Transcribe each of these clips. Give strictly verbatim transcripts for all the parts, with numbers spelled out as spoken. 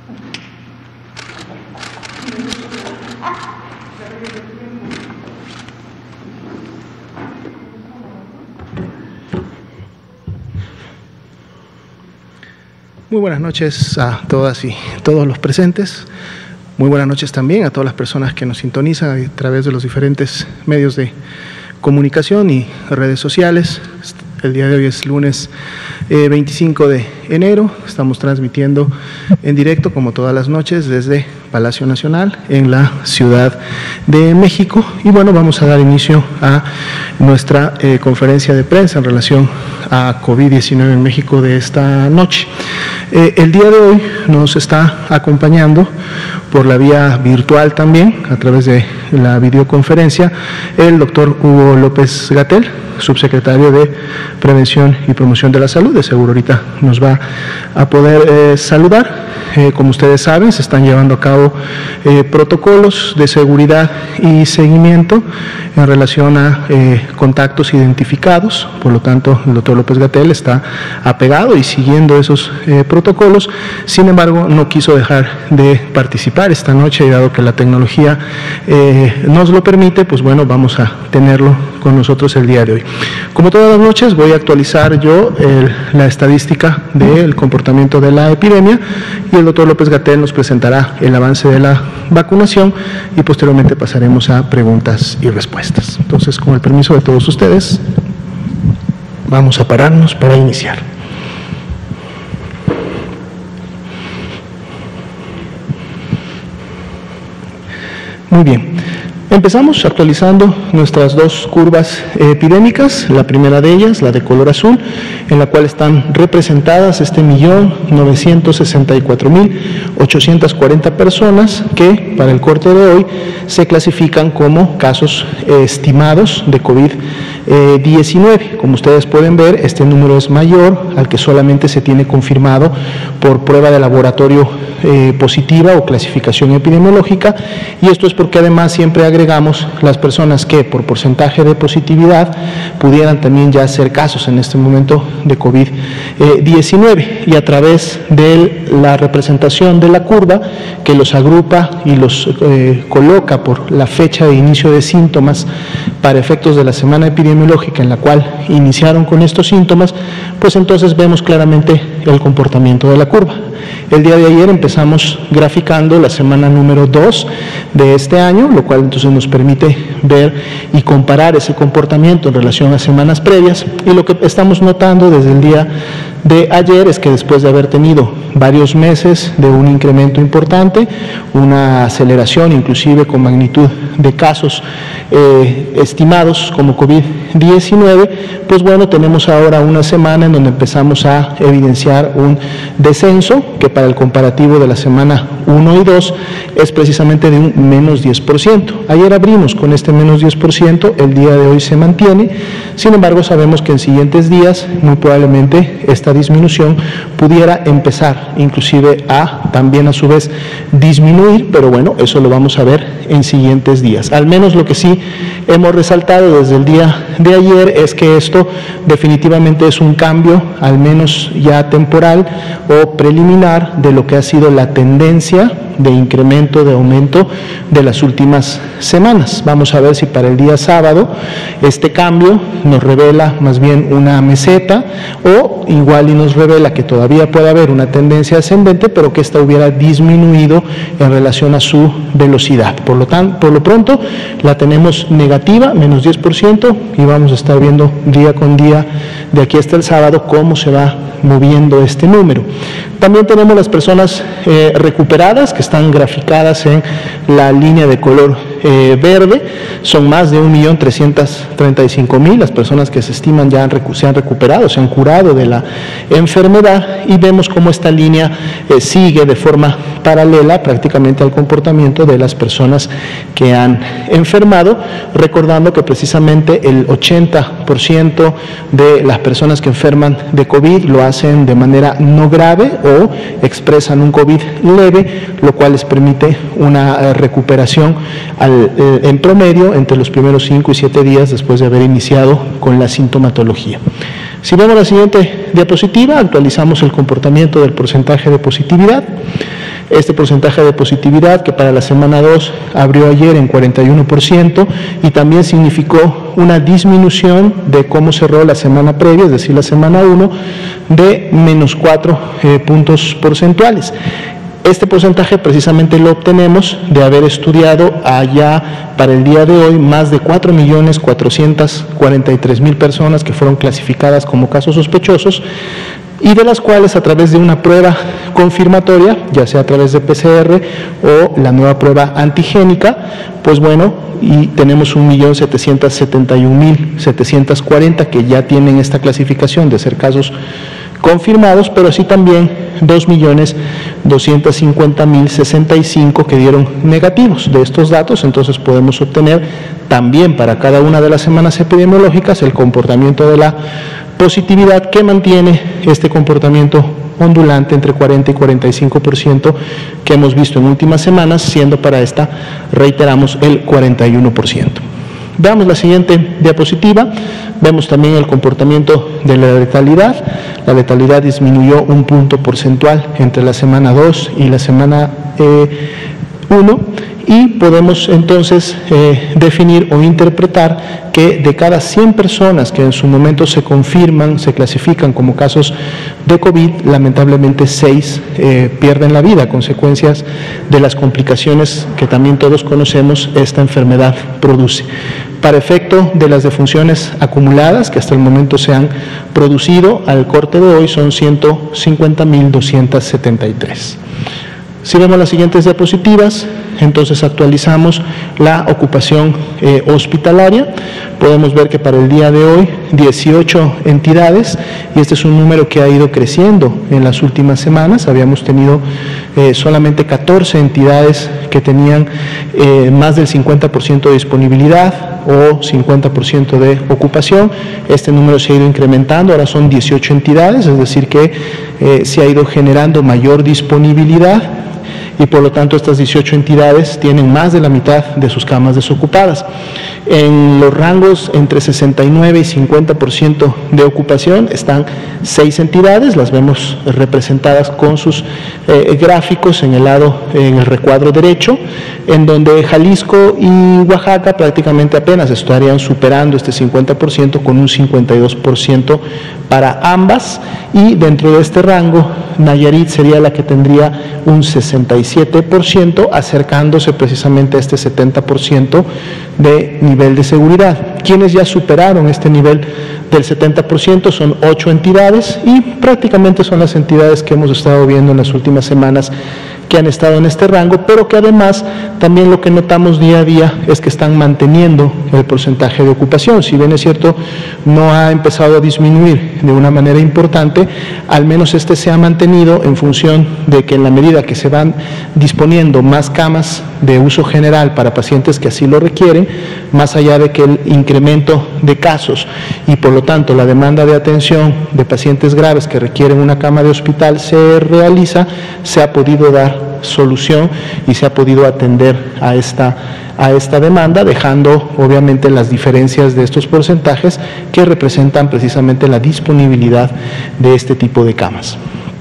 Muy buenas noches a todas y todos los presentes. Muy buenas noches también a todas las personas que nos sintonizan a través de los diferentes medios de comunicación y redes sociales. El día de hoy es lunes eh, veinticinco de enero. Estamos transmitiendo en directo, como todas las noches, desde Palacio Nacional en la Ciudad de México. Y bueno, vamos a dar inicio a nuestra eh, conferencia de prensa en relación a COVID diecinueve en México de esta noche. Eh, el día de hoy nos está acompañando por la vía virtual también, a través de la videoconferencia, el doctor Hugo López-Gatell, subsecretario de Prevención y Promoción de la Salud. De seguro ahorita nos va a poder eh, saludar. Eh, como ustedes saben, se están llevando a cabo eh, protocolos de seguridad y seguimiento en relación a eh, contactos identificados. Por lo tanto, el doctor López-Gatell está apegado y siguiendo esos eh, protocolos. Sin embargo, no quiso dejar de participar esta noche, y dado que la tecnología eh, nos lo permite, pues bueno, vamos a tenerlo con nosotros el día de hoy. Como todas las noches, voy a actualizar yo el, la estadística del comportamiento de la epidemia, y el doctor López-Gatell nos presentará el avance de la vacunación y posteriormente pasaremos a preguntas y respuestas. Entonces, con el permiso de todos ustedes, vamos a pararnos para iniciar. Muy bien. Empezamos actualizando nuestras dos curvas epidémicas. La primera de ellas, la de color azul, en la cual están representadas este millón novecientos sesenta y cuatro mil ochocientas cuarenta personas que para el corte de hoy se clasifican como casos eh, estimados de COVID diecinueve. Como ustedes pueden ver, este número es mayor al que solamente se tiene confirmado por prueba de laboratorio eh, positiva o clasificación epidemiológica, y esto es porque además siempre agregamos las personas que por porcentaje de positividad pudieran también ya ser casos en este momento de COVID diecinueve, y a través de la representación de la curva que los agrupa y los eh, coloca por la fecha de inicio de síntomas para efectos de la semana epidemiológica en la cual iniciaron con estos síntomas, pues entonces vemos claramente el comportamiento de la curva. El día de ayer empezamos graficando la semana número dos de este año, lo cual entonces nos permite ver y comparar ese comportamiento en relación a semanas previas, y lo que estamos notando desde el día de ayer es que después de haber tenido varios meses de un incremento importante, una aceleración inclusive con magnitud de casos eh, estimados como COVID diecinueve, pues bueno, tenemos ahora una semana en donde empezamos a evidenciar un descenso que para el comparativo de la semana uno y dos es precisamente de un menos diez por ciento. Ayer abrimos con este menos diez por ciento, el día de hoy se mantiene. Sin embargo, sabemos que en siguientes días muy probablemente esta disminución pudiera empezar inclusive a también a su vez disminuir, pero bueno, eso lo vamos a ver en siguientes días. Al menos lo que sí hemos resaltado desde el día de ayer es que esto definitivamente es un cambio, al menos ya temporal o preliminar, de lo que ha sido la tendencia de incremento, de aumento de las últimas semanas. Vamos a ver si para el día sábado este cambio nos revela más bien una meseta, o igual y nos revela que todavía puede haber una tendencia ascendente, pero que esta hubiera disminuido en relación a su velocidad. Por lo tanto, por lo pronto la tenemos negativa, menos diez por ciento, y vamos a estar viendo día con día de aquí hasta el sábado cómo se va moviendo este número. También tenemos las personas eh, recuperadas, que están graficadas en la línea de color eh, verde. Son más de un millón trescientos treinta y cinco mil las personas que se estiman ya han recu se han recuperado, se han curado de la enfermedad, y vemos cómo esta línea eh, sigue de forma paralela prácticamente al comportamiento de las personas que han enfermado, recordando que precisamente el ochenta por ciento de las personas que enferman de COVID lo hacen de manera no grave o expresan un COVID leve, lo cual les permite una recuperación al, eh, en promedio entre los primeros cinco y siete días después de haber iniciado con la sintomatología. Si vemos la siguiente diapositiva, actualizamos el comportamiento del porcentaje de positividad. Este porcentaje de positividad, que para la semana dos abrió ayer en cuarenta y uno por ciento, y también significó una disminución de cómo cerró la semana previa, es decir, la semana uno, de menos cuatro eh, puntos porcentuales. Este porcentaje precisamente lo obtenemos de haber estudiado allá para el día de hoy más de cuatro millones cuatrocientas cuarenta y tres mil personas que fueron clasificadas como casos sospechosos, y de las cuales a través de una prueba confirmatoria, ya sea a través de P C R o la nueva prueba antigénica, pues bueno, y tenemos un millón setecientos setenta y un mil setecientos cuarenta que ya tienen esta clasificación de ser casos confirmados, pero así también dos millones doscientos cincuenta mil sesenta y cinco que dieron negativos. De estos datos, entonces podemos obtener también para cada una de las semanas epidemiológicas el comportamiento de la positividad, que mantiene este comportamiento ondulante entre cuarenta y cuarenta y cinco por ciento que hemos visto en últimas semanas, siendo para esta, reiteramos, el cuarenta y uno por ciento. Veamos la siguiente diapositiva. Vemos también el comportamiento de la letalidad. La letalidad disminuyó un punto porcentual entre la semana dos y la semana uno, y podemos entonces eh, definir o interpretar que de cada cien personas que en su momento se confirman, se clasifican como casos de COVID, lamentablemente seis eh, pierden la vida a consecuencias de las complicaciones que también todos conocemos esta enfermedad produce. Para efecto de las defunciones acumuladas que hasta el momento se han producido, al corte de hoy son ciento cincuenta mil doscientos setenta y tres. Si vemos las siguientes diapositivas, entonces actualizamos la ocupación eh, hospitalaria. Podemos ver que para el día de hoy dieciocho entidades, y este es un número que ha ido creciendo en las últimas semanas. Habíamos tenido eh, solamente catorce entidades que tenían eh, más del cincuenta por ciento de disponibilidad o cincuenta por ciento de ocupación. Este número se ha ido incrementando, ahora son dieciocho entidades, es decir que eh, se ha ido generando mayor disponibilidad, y por lo tanto estas dieciocho entidades tienen más de la mitad de sus camas desocupadas. En los rangos entre sesenta y nueve y cincuenta por ciento de ocupación están seis entidades, las vemos representadas con sus eh, gráficos en el lado, en el recuadro derecho, en donde Jalisco y Oaxaca prácticamente apenas estarían superando este cincuenta por ciento con un cincuenta y dos por ciento para ambas, y dentro de este rango Nayarit sería la que tendría un sesenta y siete por ciento, acercándose precisamente a este setenta por ciento de nivel de seguridad. Quienes ya superaron este nivel del setenta por ciento son ocho entidades, y prácticamente son las entidades que hemos estado viendo en las últimas semanas que han estado en este rango, pero que además también lo que notamos día a día es que están manteniendo el porcentaje de ocupación. Si bien es cierto, no ha empezado a disminuir de una manera importante, al menos este se ha mantenido en función de que en la medida que se van disponiendo más camas de uso general para pacientes que así lo requieren, más allá de que el incremento de casos y por lo tanto la demanda de atención de pacientes graves que requieren una cama de hospital se realiza, se ha podido dar solución y se ha podido atender a esta, a esta demanda, dejando obviamente las diferencias de estos porcentajes que representan precisamente la disponibilidad de este tipo de camas.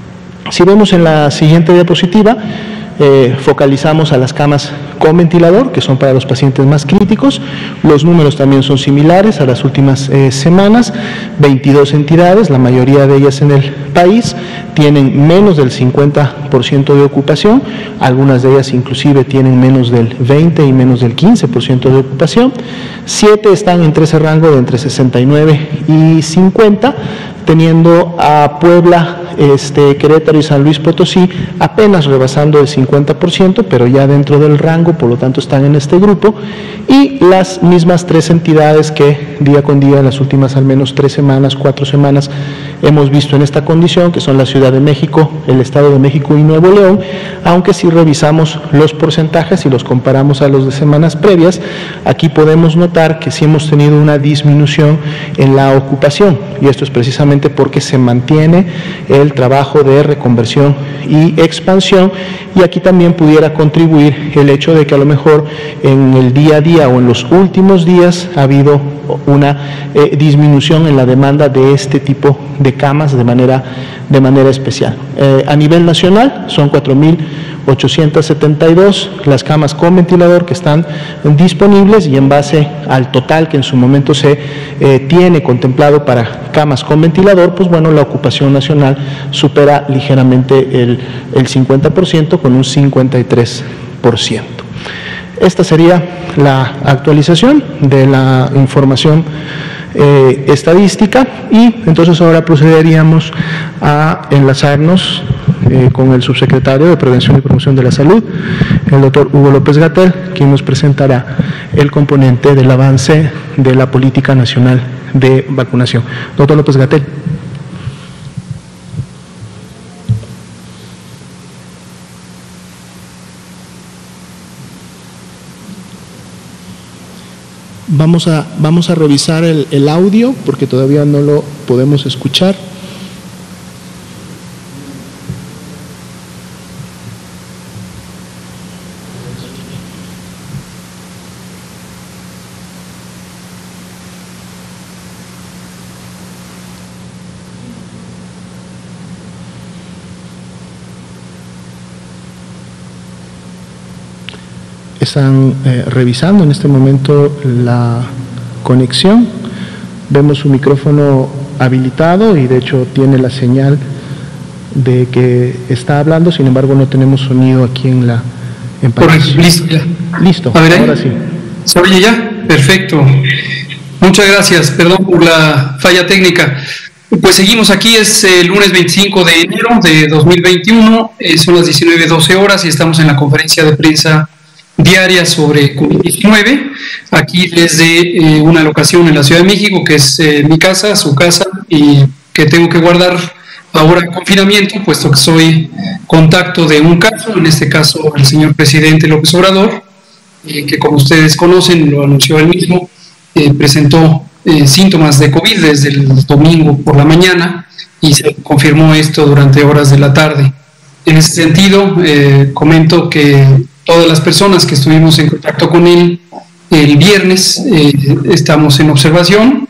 Si vemos en la siguiente diapositiva, Eh, focalizamos a las camas con ventilador, que son para los pacientes más críticos. Los números también son similares a las últimas eh, semanas. veintidós entidades, la mayoría de ellas en el país, tienen menos del cincuenta por ciento de ocupación, algunas de ellas inclusive tienen menos del veinte y menos del quince por ciento de ocupación. Siete están entre ese rango de entre sesenta y nueve y cincuenta, teniendo a Puebla, este, Querétaro y San Luis Potosí apenas rebasando el cincuenta por ciento, pero ya dentro del rango, por lo tanto están en este grupo, y las mismas tres entidades que día con día en las últimas al menos tres semanas, cuatro semanas hemos visto en esta condición, que son la Ciudad de México, el Estado de México y Nuevo León, aunque si revisamos los porcentajes y los comparamos a los de semanas previas, aquí podemos notar que sí hemos tenido una disminución en la ocupación, y esto es precisamente porque se mantiene el trabajo de reconversión y expansión, y aquí también pudiera contribuir el hecho de que a lo mejor en el día a día o en los últimos días ha habido una eh, disminución en la demanda de este tipo de camas de manera, de manera especial. Eh, a nivel nacional son cuatro mil ochocientas setenta y dos las camas con ventilador que están disponibles, y en base al total que en su momento se eh, tiene contemplado para camas con ventilador, pues bueno, la ocupación nacional supera ligeramente el, el cincuenta por ciento con un cincuenta y tres por ciento. Esta sería la actualización de la información eh, estadística, y entonces ahora procederíamos a enlazarnos eh, con el subsecretario de Prevención y Promoción de la Salud, el doctor Hugo López-Gatell, quien nos presentará el componente del avance de la Política Nacional de Vacunación. Doctor López-Gatell. Vamos a, vamos a revisar el, el audio porque todavía no lo podemos escuchar. Están eh, revisando en este momento la conexión. Vemos su micrófono habilitado y de hecho tiene la señal de que está hablando, sin embargo no tenemos sonido aquí en la en Correcto, listo ya. Listo, a ver, ahora ahí. sí. ¿Se oye ya? Perfecto. Muchas gracias, perdón por la falla técnica. Pues seguimos aquí, es el lunes veinticinco de enero de dos mil veintiuno, eh, son las diecinueve doce horas y estamos en la conferencia de prensa diaria sobre COVID diecinueve, aquí desde eh, una locación en la Ciudad de México, que es eh, mi casa, su casa, y que tengo que guardar ahora en confinamiento, puesto que soy contacto de un caso, en este caso el señor presidente López Obrador, eh, que como ustedes conocen, lo anunció él mismo, eh, presentó eh, síntomas de COVID desde el domingo por la mañana, y se confirmó esto durante horas de la tarde. En ese sentido, eh, comento que todas las personas que estuvimos en contacto con él el viernes eh, estamos en observación,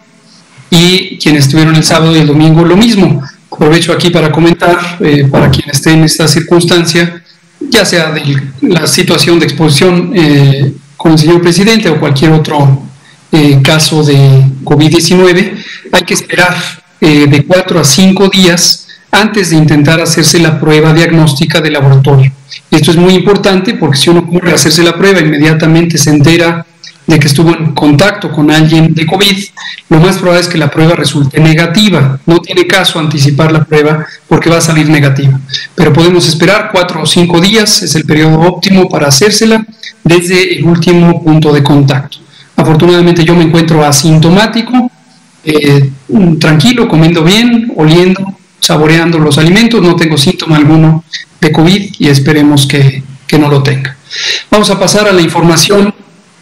y quienes estuvieron el sábado y el domingo lo mismo. Aprovecho aquí para comentar, eh, para quien esté en esta circunstancia, ya sea de la situación de exposición eh, con el señor presidente o cualquier otro eh, caso de COVID diecinueve, hay que esperar eh, de cuatro a cinco días antes de intentar hacerse la prueba diagnóstica de laboratorio. Esto es muy importante porque si uno ocurre hacerse la prueba, inmediatamente se entera de que estuvo en contacto con alguien de COVID, lo más probable es que la prueba resulte negativa. No tiene caso anticipar la prueba porque va a salir negativa. Pero podemos esperar cuatro o cinco días, es el periodo óptimo para hacérsela desde el último punto de contacto. Afortunadamente yo me encuentro asintomático, eh, tranquilo, comiendo bien, oliendo, saboreando los alimentos, no tengo síntoma alguno de COVID y esperemos que, que no lo tenga. Vamos a pasar a la información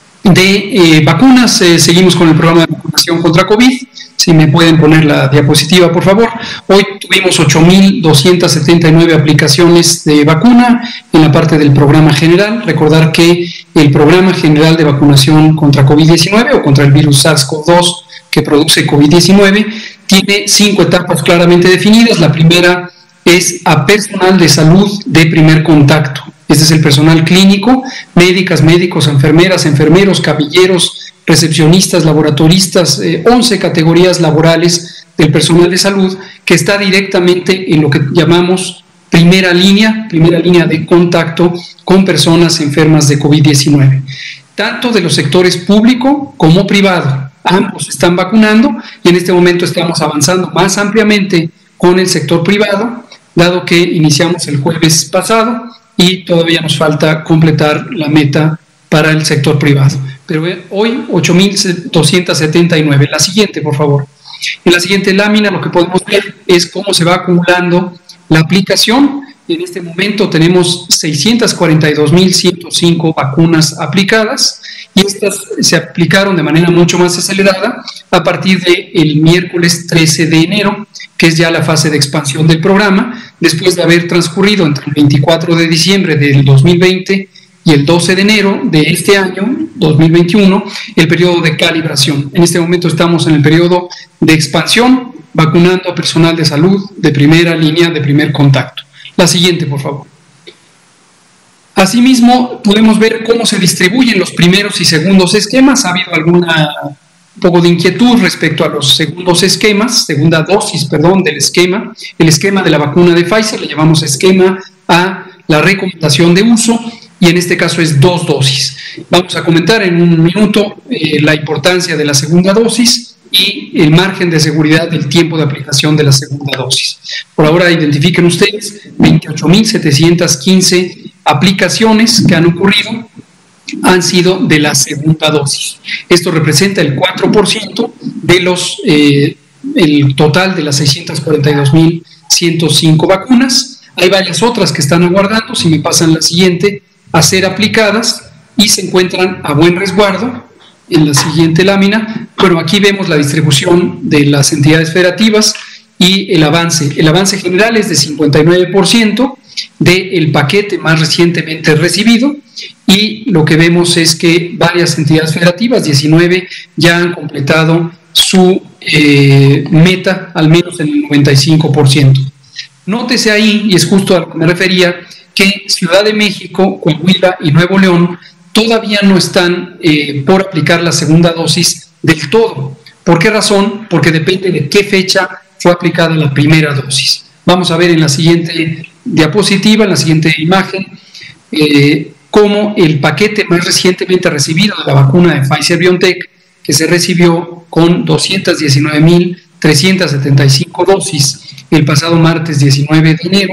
de eh, vacunas. Eh, seguimos con el programa de vacunación contra COVID. Si me pueden poner la diapositiva, por favor. Hoy tuvimos ocho mil doscientas setenta y nueve aplicaciones de vacuna en la parte del programa general. Recordar que el programa general de vacunación contra COVID diecinueve o contra el virus SARS CoV dos que produce COVID diecinueve tiene cinco etapas claramente definidas. La primera es a personal de salud de primer contacto. Este es el personal clínico, médicas, médicos, enfermeras, enfermeros, camilleros, recepcionistas, laboratoristas, eh, once categorías laborales del personal de salud que está directamente en lo que llamamos primera línea, primera línea de contacto con personas enfermas de COVID diecinueve, tanto de los sectores público como privado. Ambos están vacunando y en este momento estamos avanzando más ampliamente con el sector privado, dado que iniciamos el jueves pasado y todavía nos falta completar la meta para el sector privado. Pero hoy ocho mil doscientas setenta y nueve. La siguiente, por favor. En la siguiente lámina lo que podemos ver es cómo se va acumulando la aplicación. En este momento tenemos seiscientas cuarenta y dos mil ciento cinco vacunas aplicadas y estas se aplicaron de manera mucho más acelerada a partir del miércoles trece de enero, que es ya la fase de expansión del programa, después de haber transcurrido entre el veinticuatro de diciembre del dos mil veinte y el doce de enero de este año, dos mil veintiuno, el periodo de calibración. En este momento estamos en el periodo de expansión, vacunando a personal de salud de primera línea, de primer contacto. La siguiente, por favor. Asimismo, podemos ver cómo se distribuyen los primeros y segundos esquemas. Ha habido alguna un poco de inquietud respecto a los segundos esquemas, segunda dosis, perdón, del esquema. El esquema de la vacuna de Pfizer le llamamos esquema a la recomendación de uso, y en este caso es dos dosis. Vamos a comentar en un minuto eh, la importancia de la segunda dosis y el margen de seguridad del tiempo de aplicación de la segunda dosis. Por ahora identifiquen ustedes veintiocho mil setecientas quince aplicaciones que han ocurrido, han sido de la segunda dosis. Esto representa el cuatro por ciento de los, eh, el total de las seiscientas cuarenta y dos mil ciento cinco vacunas. Hay varias otras que están aguardando, si me pasan la siguiente, a ser aplicadas y se encuentran a buen resguardo en la siguiente lámina. Bueno, aquí vemos la distribución de las entidades federativas y el avance. El avance general es de cincuenta y nueve por ciento del paquete más recientemente recibido, y lo que vemos es que varias entidades federativas, diecinueve, ya han completado su eh, meta, al menos en el noventa y cinco por ciento. Nótese ahí, y es justo a lo que me refería, que Ciudad de México, Coahuila y Nuevo León todavía no están eh, por aplicar la segunda dosis del todo. ¿Por qué razón? Porque depende de qué fecha fue aplicada la primera dosis. Vamos a ver en la siguiente diapositiva, en la siguiente imagen, eh, cómo el paquete más recientemente recibido de la vacuna de Pfizer-BioNTech, que se recibió con doscientas diecinueve mil trescientas setenta y cinco dosis el pasado martes diecinueve de enero,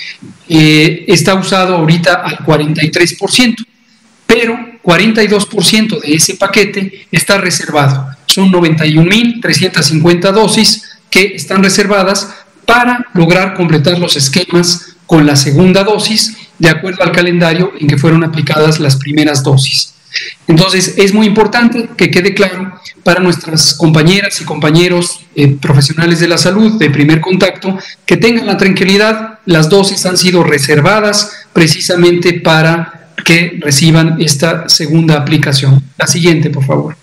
eh, está usado ahorita al cuarenta y tres por ciento, pero cuarenta y dos por ciento de ese paquete está reservado. Son noventa y un mil trescientas cincuenta dosis que están reservadas para lograr completar los esquemas con la segunda dosis, de acuerdo al calendario en que fueron aplicadas las primeras dosis. Entonces, es muy importante que quede claro para nuestras compañeras y compañeros eh, profesionales de la salud de primer contacto, que tengan la tranquilidad, las dosis han sido reservadas precisamente para que reciban esta segunda aplicación. La siguiente, por favor.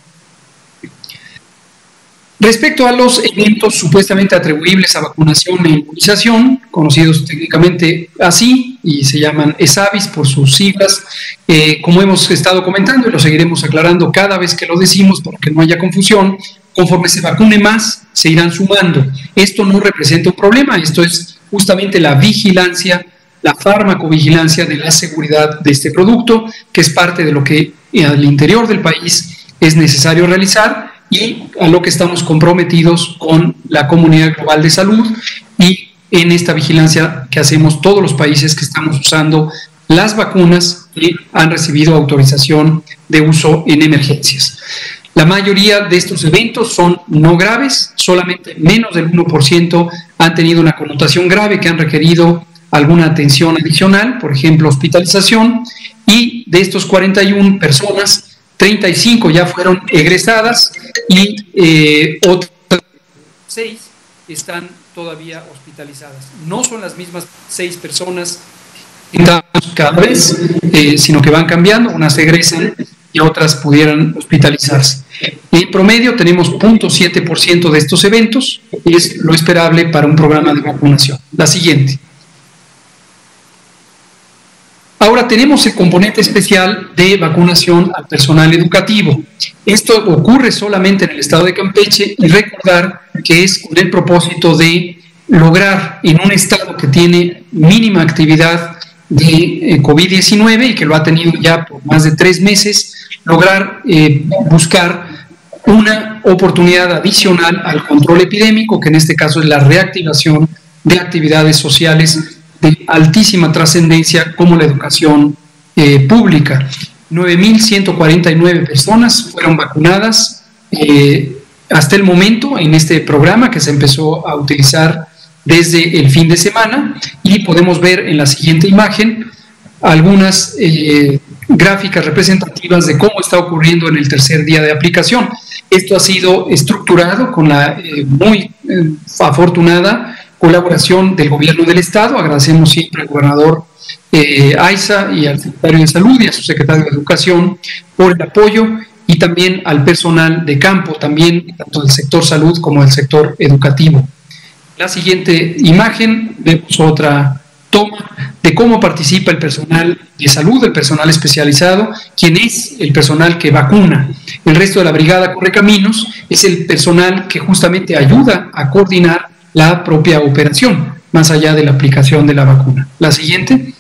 Respecto a los eventos supuestamente atribuibles a vacunación e inmunización, conocidos técnicamente así, y se llaman ESAVIS por sus siglas, eh, como hemos estado comentando y lo seguiremos aclarando cada vez que lo decimos para que no haya confusión, conforme se vacune más, se irán sumando. Esto no representa un problema, esto es justamente la vigilancia, la farmacovigilancia de la seguridad de este producto, que es parte de lo que al interior del país es necesario realizar, y a lo que estamos comprometidos con la comunidad global de salud y en esta vigilancia que hacemos todos los países que estamos usando las vacunas que han recibido autorización de uso en emergencias. La mayoría de estos eventos son no graves, solamente menos del uno por ciento han tenido una connotación grave que han requerido alguna atención adicional, por ejemplo, hospitalización, y de estos cuarenta y una personas, treinta y cinco ya fueron egresadas y eh, otras seis están todavía hospitalizadas. No son las mismas seis personas cada vez, eh, sino que van cambiando, unas egresan y otras pudieran hospitalizarse. En promedio tenemos cero punto siete por ciento de estos eventos, y es lo esperable para un programa de vacunación. La siguiente. Ahora tenemos el componente especial de vacunación al personal educativo. Esto ocurre solamente en el estado de Campeche, y recordar que es con el propósito de lograr en un estado que tiene mínima actividad de COVID diecinueve y que lo ha tenido ya por más de tres meses, lograr eh, buscar una oportunidad adicional al control epidémico, que en este caso es la reactivación de actividades sociales de altísima trascendencia como la educación eh, pública. nueve mil ciento cuarenta y nueve personas fueron vacunadas eh, hasta el momento en este programa que se empezó a utilizar desde el fin de semana, y podemos ver en la siguiente imagen algunas eh, gráficas representativas de cómo está ocurriendo en el tercer día de aplicación. Esto ha sido estructurado con la eh, muy eh, afortunada colaboración del gobierno del estado. Agradecemos siempre al gobernador eh, Aiza y al secretario de Salud y a su secretario de Educación por el apoyo, y también al personal de campo, también tanto del sector salud como del sector educativo. La siguiente imagen, vemos otra toma de cómo participa el personal de salud, el personal especializado, quien es el personal que vacuna. El resto de la brigada Correcaminos es el personal que justamente ayuda a coordinar la propia operación, más allá de la aplicación de la vacuna. La siguiente.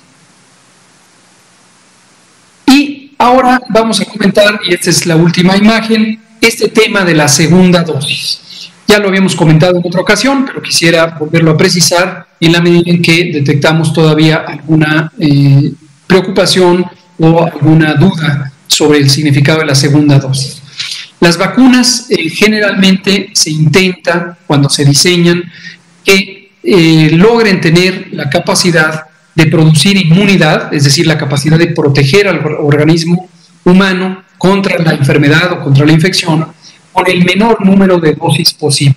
Y ahora vamos a comentar, y esta es la última imagen, este tema de la segunda dosis. Ya lo habíamos comentado en otra ocasión, pero quisiera volverlo a precisar en la medida en que detectamos todavía alguna eh, preocupación o alguna duda sobre el significado de la segunda dosis. Las vacunas eh, generalmente se intenta, cuando se diseñan, que eh, logren tener la capacidad de producir inmunidad, es decir, la capacidad de proteger al organismo humano contra la enfermedad o contra la infección, con el menor número de dosis posible.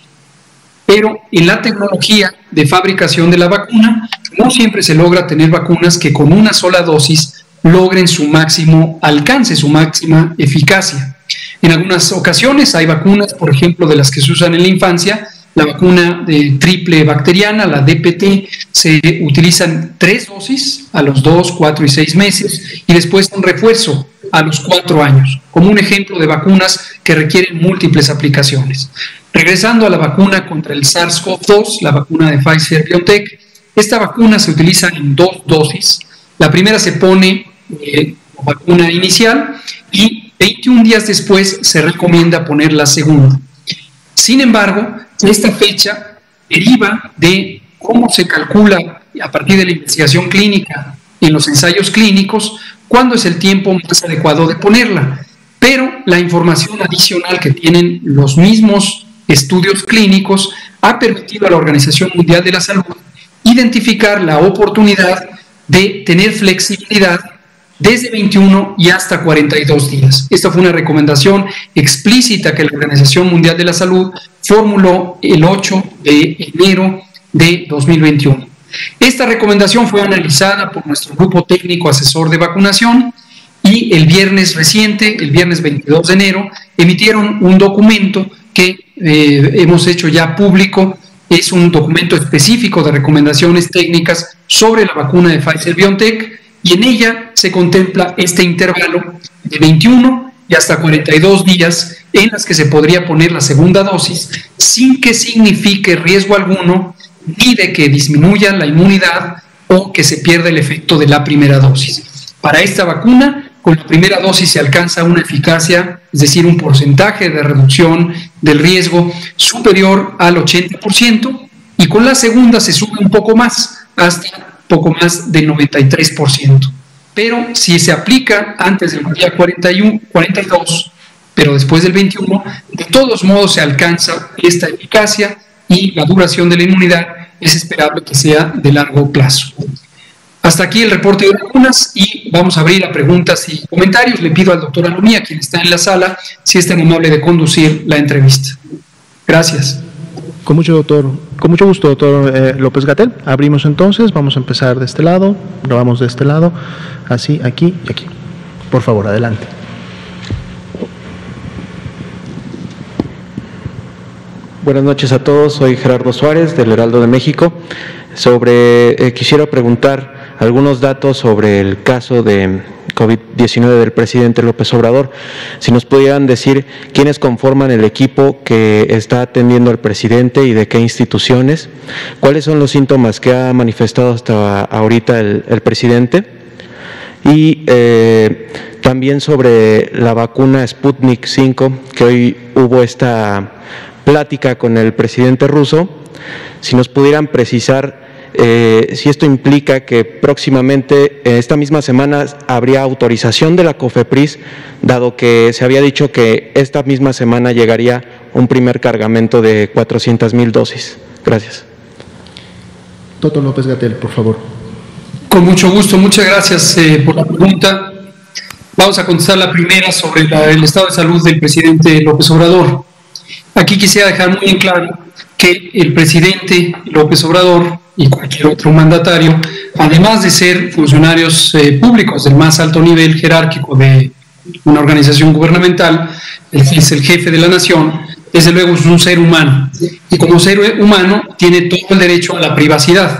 Pero en la tecnología de fabricación de la vacuna, no siempre se logra tener vacunas que con una sola dosis logren su máximo alcance, su máxima eficacia. En algunas ocasiones hay vacunas, por ejemplo, de las que se usan en la infancia, la vacuna de triple bacteriana, la D P T, se utilizan tres dosis a los dos, cuatro y seis meses y después un refuerzo a los cuatro años, como un ejemplo de vacunas que requieren múltiples aplicaciones. Regresando a la vacuna contra el SARS CoV dos, la vacuna de Pfizer-BioNTech, esta vacuna se utiliza en dos dosis. La primera se pone eh, como vacuna inicial y veintiún días después se recomienda poner la segunda. Sin embargo, esta fecha deriva de cómo se calcula a partir de la investigación clínica en los ensayos clínicos cuándo es el tiempo más adecuado de ponerla. Pero la información adicional que tienen los mismos estudios clínicos ha permitido a la Organización Mundial de la Salud identificar la oportunidad de tener flexibilidad desde veintiuno y hasta cuarenta y dos días. Esta fue una recomendación explícita que la Organización Mundial de la Salud formuló el ocho de enero de dos mil veintiuno. Esta recomendación fue analizada por nuestro grupo técnico asesor de vacunación y el viernes reciente, el viernes veintidós de enero, emitieron un documento que eh, hemos hecho ya público. Es un documento específico de recomendaciones técnicas sobre la vacuna de Pfizer-BioNTech y en ella se contempla este intervalo de veintiuno y hasta cuarenta y dos días en las que se podría poner la segunda dosis sin que signifique riesgo alguno ni de que disminuya la inmunidad o que se pierda el efecto de la primera dosis. Para esta vacuna, con la primera dosis se alcanza una eficacia, es decir, un porcentaje de reducción del riesgo superior al ochenta por ciento y con la segunda se sube un poco más, hasta poco más del noventa y tres por ciento. Pero si se aplica antes del día cuarenta y uno, cuarenta y dos, pero después del veintiuno, de todos modos se alcanza esta eficacia y la duración de la inmunidad es esperable que sea de largo plazo. Hasta aquí el reporte de vacunas y vamos a abrir a preguntas y comentarios. Le pido al doctor Alomía, quien está en la sala, si es tan amable de conducir la entrevista. Gracias. Con mucho, doctor, con mucho gusto, doctor eh, López-Gatell. Abrimos entonces, vamos a empezar de este lado, grabamos de este lado, así, aquí y aquí. Por favor, adelante. Buenas noches a todos, soy Gerardo Suárez del Heraldo de México. Sobre, eh, quisiera preguntar algunos datos sobre el caso de COVID diecinueve del presidente López Obrador. Si nos pudieran decir quiénes conforman el equipo que está atendiendo al presidente y de qué instituciones, cuáles son los síntomas que ha manifestado hasta ahorita el, el presidente y eh, también sobre la vacuna Sputnik cinco, que hoy hubo esta plática con el presidente ruso. Si nos pudieran precisar Eh, si esto implica que próximamente, eh, esta misma semana, habría autorización de la COFEPRIS, dado que se había dicho que esta misma semana llegaría un primer cargamento de cuatrocientas mil dosis. Gracias. Doctor López-Gatell, por favor. Con mucho gusto, muchas gracias eh, por la pregunta. Vamos a contestar la primera sobre la, el estado de salud del presidente López Obrador. Aquí quisiera dejar muy en claro que el presidente López Obrador y cualquier otro mandatario, además de ser funcionarios eh, públicos del más alto nivel jerárquico de una organización gubernamental, es el jefe de la nación, desde luego es un ser humano, y como ser humano tiene todo el derecho a la privacidad.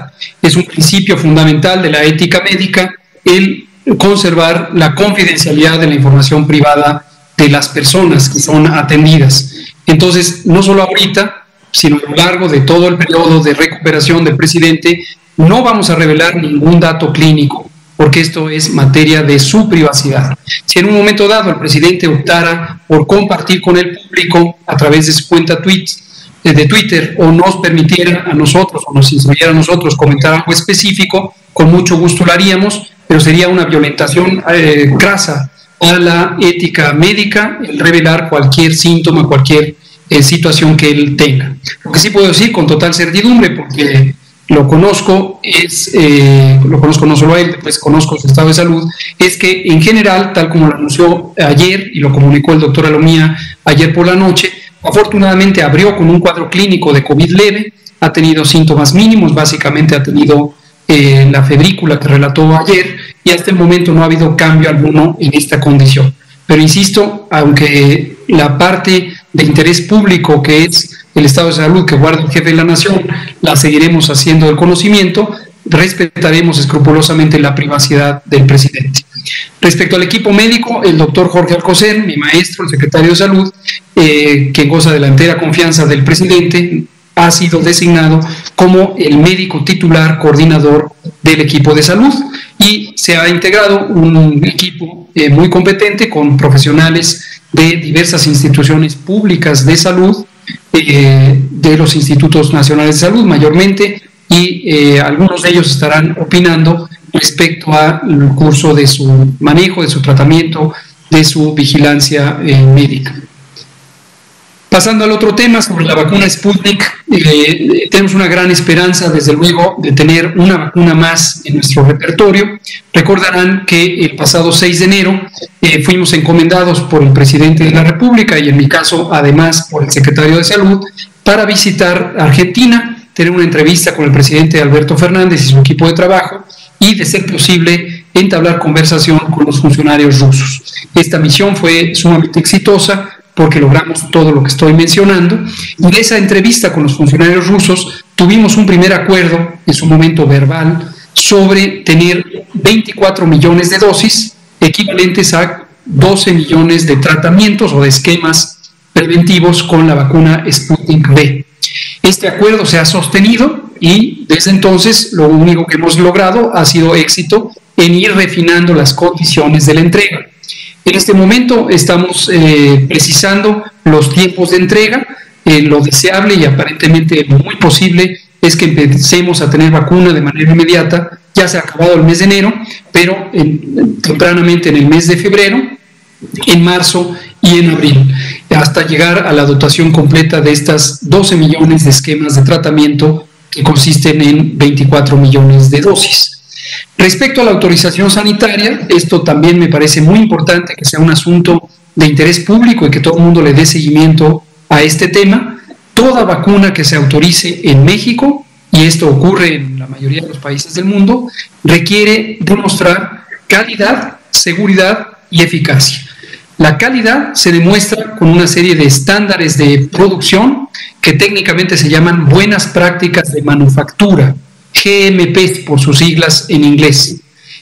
Es un principio fundamental de la ética médica el conservar la confidencialidad de la información privada de las personas que son atendidas. Entonces, no solo ahorita, sino a lo largo de todo el periodo de recuperación del presidente, no vamos a revelar ningún dato clínico, porque esto es materia de su privacidad. Si en un momento dado el presidente optara por compartir con el público a través de su cuenta tweets, de Twitter, o nos permitiera a nosotros, o nos instruyera a nosotros comentar algo específico, con mucho gusto lo haríamos, pero sería una violentación eh, crasa a la ética médica el revelar cualquier síntoma, cualquier eh, situación que él tenga. Lo que sí puedo decir con total certidumbre, porque lo conozco, es, eh, lo conozco no solo a él, pues conozco su estado de salud, es que en general, tal como lo anunció ayer y lo comunicó el doctor Alomía ayer por la noche, afortunadamente abrió con un cuadro clínico de COVID leve, ha tenido síntomas mínimos, básicamente ha tenido eh, la febrícula que relató ayer, y hasta el momento no ha habido cambio alguno en esta condición. Pero insisto, aunque la parte de interés público, que es el estado de salud que guarda el jefe de la nación, la seguiremos haciendo del conocimiento, respetaremos escrupulosamente la privacidad del presidente. Respecto al equipo médico, el doctor Jorge Alcocer, mi maestro, el secretario de Salud, eh, que goza de la entera confianza del presidente, ha sido designado como el médico titular coordinador del equipo de salud, y se ha integrado un equipo eh, muy competente con profesionales de diversas instituciones públicas de salud, eh, de los institutos nacionales de salud mayormente, y eh, algunos de ellos estarán opinando respecto al curso de su manejo, de su tratamiento, de su vigilancia eh, médica. Pasando al otro tema, sobre la vacuna Sputnik, eh, tenemos una gran esperanza, desde luego, de tener una vacuna más en nuestro repertorio. Recordarán que el pasado seis de enero eh, fuimos encomendados por el presidente de la República, y en mi caso, además, por el secretario de Salud, para visitar Argentina, tener una entrevista con el presidente Alberto Fernández y su equipo de trabajo, y, de ser posible, entablar conversación con los funcionarios rusos. Esta misión fue sumamente exitosa, porque logramos todo lo que estoy mencionando, y de esa entrevista con los funcionarios rusos tuvimos un primer acuerdo, en su momento verbal, sobre tener veinticuatro millones de dosis, equivalentes a doce millones de tratamientos o de esquemas preventivos con la vacuna Sputnik V. Este acuerdo se ha sostenido, y desde entonces lo único que hemos logrado ha sido éxito en ir refinando las condiciones de la entrega. En este momento estamos eh, precisando los tiempos de entrega. Eh, lo deseable y aparentemente muy posible es que empecemos a tener vacuna de manera inmediata. Ya se ha acabado el mes de enero, pero en, tempranamente en el mes de febrero, en marzo y en abril, hasta llegar a la dotación completa de estas doce millones de esquemas de tratamiento, que consisten en veinticuatro millones de dosis. Respecto a la autorización sanitaria, esto también me parece muy importante que sea un asunto de interés público y que todo el mundo le dé seguimiento a este tema. Toda vacuna que se autorice en México, y esto ocurre en la mayoría de los países del mundo, requiere demostrar calidad, seguridad y eficacia. La calidad se demuestra con una serie de estándares de producción que técnicamente se llaman buenas prácticas de manufactura, G M P por sus siglas en inglés.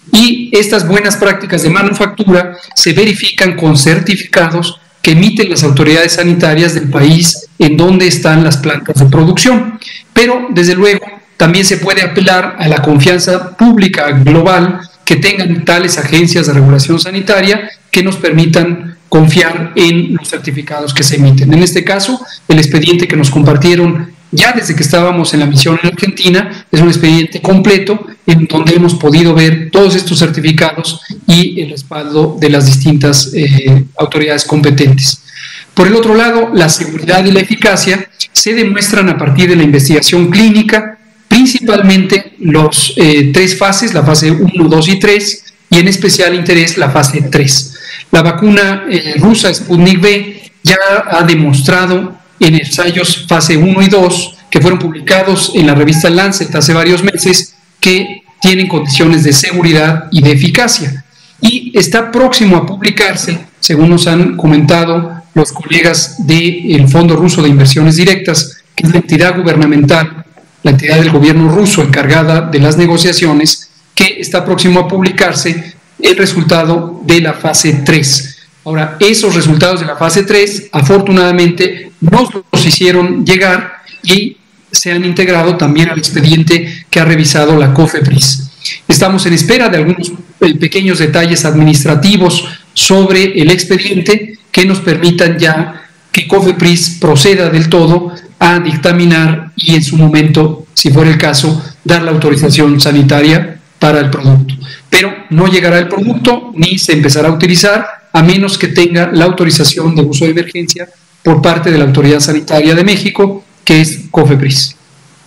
Y estas buenas prácticas de manufactura se verifican con certificados que emiten las autoridades sanitarias del país en donde están las plantas de producción. Pero, desde luego, también se puede apelar a la confianza pública global que tengan tales agencias de regulación sanitaria que nos permitan confiar en los certificados que se emiten. En este caso, el expediente que nos compartieron ya desde que estábamos en la misión en Argentina es un expediente completo en donde hemos podido ver todos estos certificados y el respaldo de las distintas eh, autoridades competentes. Por el otro lado, la seguridad y la eficacia se demuestran a partir de la investigación clínica, principalmente los eh, tres fases, la fase uno, dos y tres, y en especial interés la fase tres. La vacuna eh, rusa Sputnik V ya ha demostrado en ensayos fase uno y dos, que fueron publicados en la revista Lancet hace varios meses, que tienen condiciones de seguridad y de eficacia. Y está próximo a publicarse, según nos han comentado los colegas del Fondo Ruso de Inversiones Directas, que es la entidad gubernamental la entidad del gobierno ruso encargada de las negociaciones, que está próximo a publicarse el resultado de la fase tres. Ahora, esos resultados de la fase tres, afortunadamente, nos los hicieron llegar y se han integrado también al expediente que ha revisado la COFEPRIS. Estamos en espera de algunos pequeños detalles administrativos sobre el expediente que nos permitan ya que COFEPRIS proceda del todo a dictaminar y en su momento, si fuera el caso, dar la autorización sanitaria para el producto. Pero no llegará el producto ni se empezará a utilizar a menos que tenga la autorización de uso de emergencia por parte de la Autoridad Sanitaria de México, que es COFEPRIS.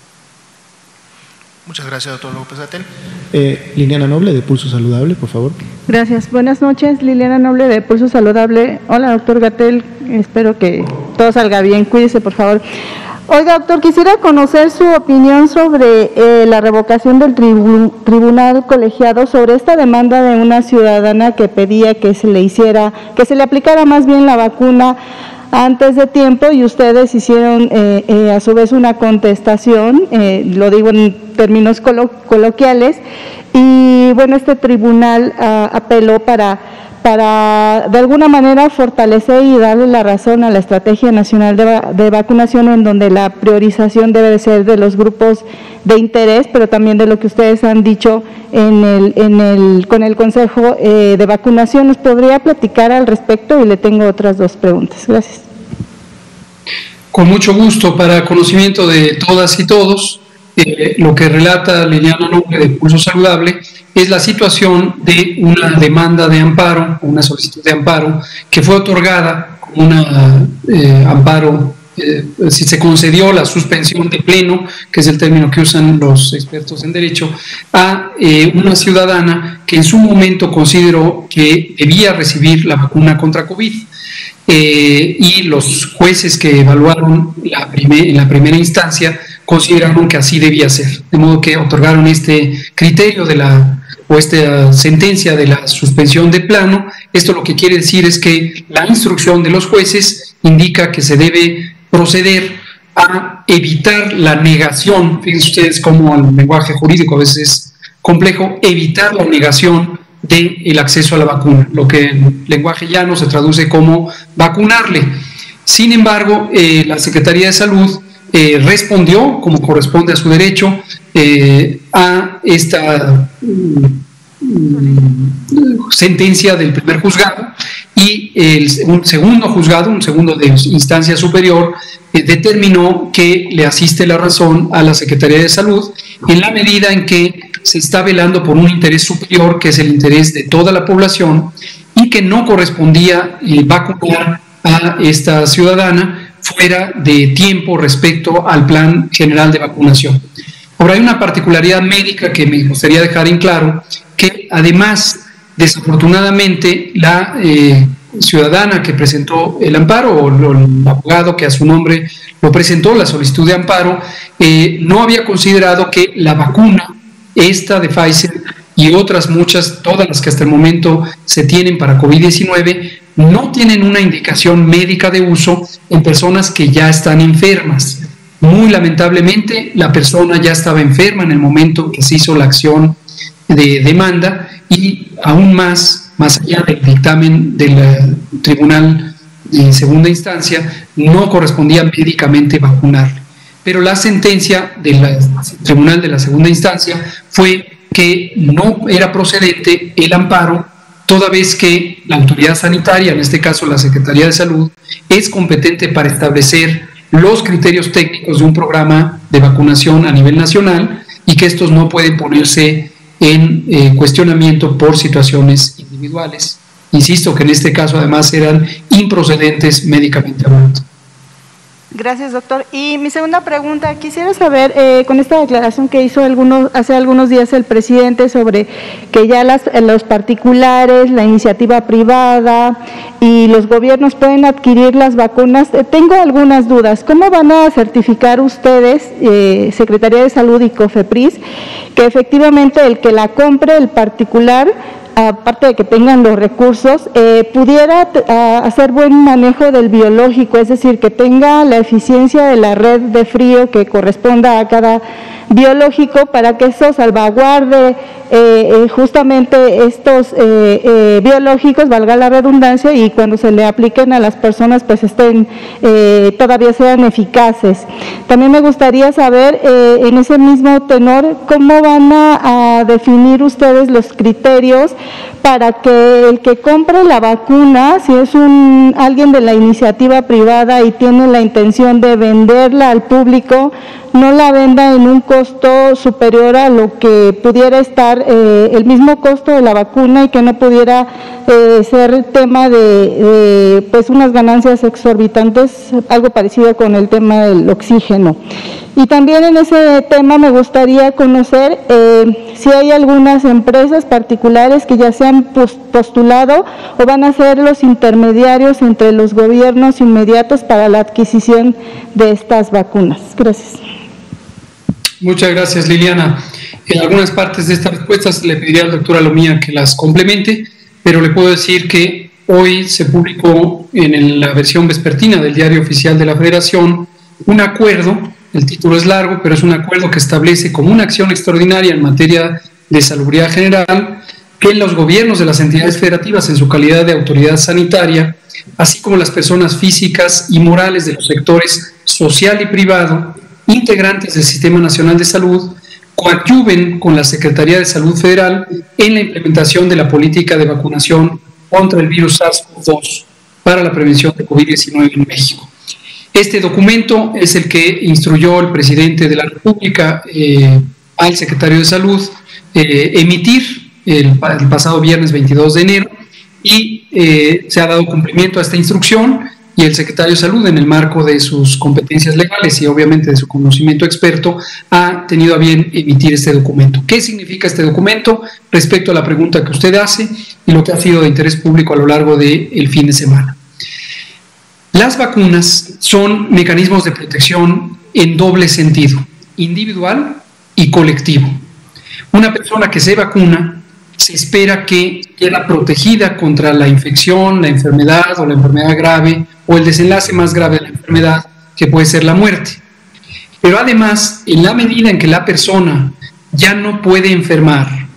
Muchas gracias, doctor López-Gatell. Eh, Liliana Noble, de Pulso Saludable, por favor. Gracias. Buenas noches, Liliana Noble, de Pulso Saludable. Hola, doctor Gatell. Espero que todo salga bien. Cuídese, por favor. Oiga, doctor, quisiera conocer su opinión sobre eh, la revocación del tribu tribunal colegiado sobre esta demanda de una ciudadana que pedía que se le hiciera, que se le aplicara más bien la vacuna antes de tiempo, y ustedes hicieron eh, eh, a su vez una contestación, eh, lo digo en términos colo coloquiales, y bueno, este tribunal uh, apeló para, para de alguna manera fortalecer y darle la razón a la Estrategia Nacional de, va de Vacunación, en donde la priorización debe de ser de los grupos de interés, pero también de lo que ustedes han dicho en el, en el, con el Consejo eh, de Vacunación. ¿Nos podría platicar al respecto? Y le tengo otras dos preguntas. Gracias. Con mucho gusto. Para conocimiento de todas y todos, eh, lo que relata Liliana Noble de Pulso Saludable es la situación de una demanda de amparo, una solicitud de amparo que fue otorgada como un eh, amparo. Eh, si se concedió la suspensión de pleno, que es el término que usan los expertos en derecho, a eh, una ciudadana que en su momento consideró que debía recibir la vacuna contra COVID. Eh, y los jueces que evaluaron la primer, en la primera instancia consideraron que así debía ser, de modo que otorgaron este criterio de la o esta sentencia de la suspensión de plano. Esto lo que quiere decir es que la instrucción de los jueces indica que se debe proceder a evitar la negación. Fíjense ustedes cómo el lenguaje jurídico a veces es complejo, evitar la negación del acceso a la vacuna, lo que en lenguaje llano se traduce como vacunarle. Sin embargo, eh, la Secretaría de Salud eh, respondió, como corresponde a su derecho, eh, a esta um, sentencia del primer juzgado, y el, un segundo juzgado, un segundo de instancia superior, eh, determinó que le asiste la razón a la Secretaría de Salud en la medida en que se está velando por un interés superior, que es el interés de toda la población, y que no correspondía eh, vacunar a esta ciudadana fuera de tiempo respecto al plan general de vacunación. Ahora, hay una particularidad médica que me gustaría dejar en claro, que además, desafortunadamente, la eh, ciudadana que presentó el amparo, o el abogado que a su nombre lo presentó, la solicitud de amparo, eh, no había considerado que la vacuna, esta de Pfizer y otras muchas, todas las que hasta el momento se tienen para COVID diecinueve, no tienen una indicación médica de uso en personas que ya están enfermas. Muy lamentablemente, la persona ya estaba enferma en el momento que se hizo la acción de demanda, y aún más, más allá del dictamen del tribunal de segunda instancia, no correspondía médicamente vacunarle. Pero la sentencia del tribunal de la segunda instancia fue que no era procedente el amparo, toda vez que la autoridad sanitaria, en este caso la Secretaría de Salud, es competente para establecer los criterios técnicos de un programa de vacunación a nivel nacional, y que estos no pueden ponerse en eh, cuestionamiento por situaciones individuales. Insisto que en este caso además eran improcedentes médicamente hablando. Gracias, doctor. Y mi segunda pregunta, quisiera saber, eh, con esta declaración que hizo algunos, hace algunos días el presidente sobre que ya las, los particulares, la iniciativa privada y los gobiernos pueden adquirir las vacunas, eh, tengo algunas dudas. ¿Cómo van a certificar ustedes, eh, Secretaría de Salud y COFEPRIS, que efectivamente el que la compre, el particular, aparte de que tengan los recursos, eh, pudiera a, hacer buen manejo del biológico, es decir, que tenga la eficiencia de la red de frío que corresponda a cada biológico para que eso salvaguarde eh, eh, justamente estos eh, eh, biológicos, valga la redundancia, y cuando se le apliquen a las personas pues estén, eh, todavía sean eficaces. También me gustaría saber eh, en ese mismo tenor cómo van a, a definir ustedes los criterios para que el que compre la vacuna, si es un alguien de la iniciativa privada y tiene la intención de venderla al público, no la venda en un costo superior a lo que pudiera estar eh, el mismo costo de la vacuna y que no pudiera eh, ser tema de, de pues unas ganancias exorbitantes, algo parecido con el tema del oxígeno. Y también en ese tema me gustaría conocer eh, si hay algunas empresas particulares que ya se han postulado o van a ser los intermediarios entre los gobiernos inmediatos para la adquisición de estas vacunas. Gracias. Muchas gracias, Liliana. En algunas partes de estas respuestas le pediría al doctor Alomía que las complemente, pero le puedo decir que hoy se publicó en la versión vespertina del Diario Oficial de la Federación un acuerdo. El título es largo, pero es un acuerdo que establece como una acción extraordinaria en materia de salubridad general que los gobiernos de las entidades federativas en su calidad de autoridad sanitaria, así como las personas físicas y morales de los sectores social y privado, integrantes del Sistema Nacional de Salud, coadyuven con la Secretaría de Salud Federal en la implementación de la política de vacunación contra el virus SARS-CoV dos para la prevención de COVID diecinueve en México. Este documento es el que instruyó el presidente de la República eh, al secretario de Salud eh, emitir el, el pasado viernes veintidós de enero y eh, se ha dado cumplimiento a esta instrucción y el secretario de Salud, en el marco de sus competencias legales y obviamente de su conocimiento experto, ha tenido a bien emitir este documento. ¿Qué significa este documento respecto a la pregunta que usted hace y lo que ha sido de interés público a lo largo del fin de semana? Las vacunas son mecanismos de protección en doble sentido, individual y colectivo. Una persona que se vacuna se espera que quede protegida contra la infección, la enfermedad o la enfermedad grave o el desenlace más grave de la enfermedad, que puede ser la muerte. Pero además, en la medida en que la persona ya no puede enfermar,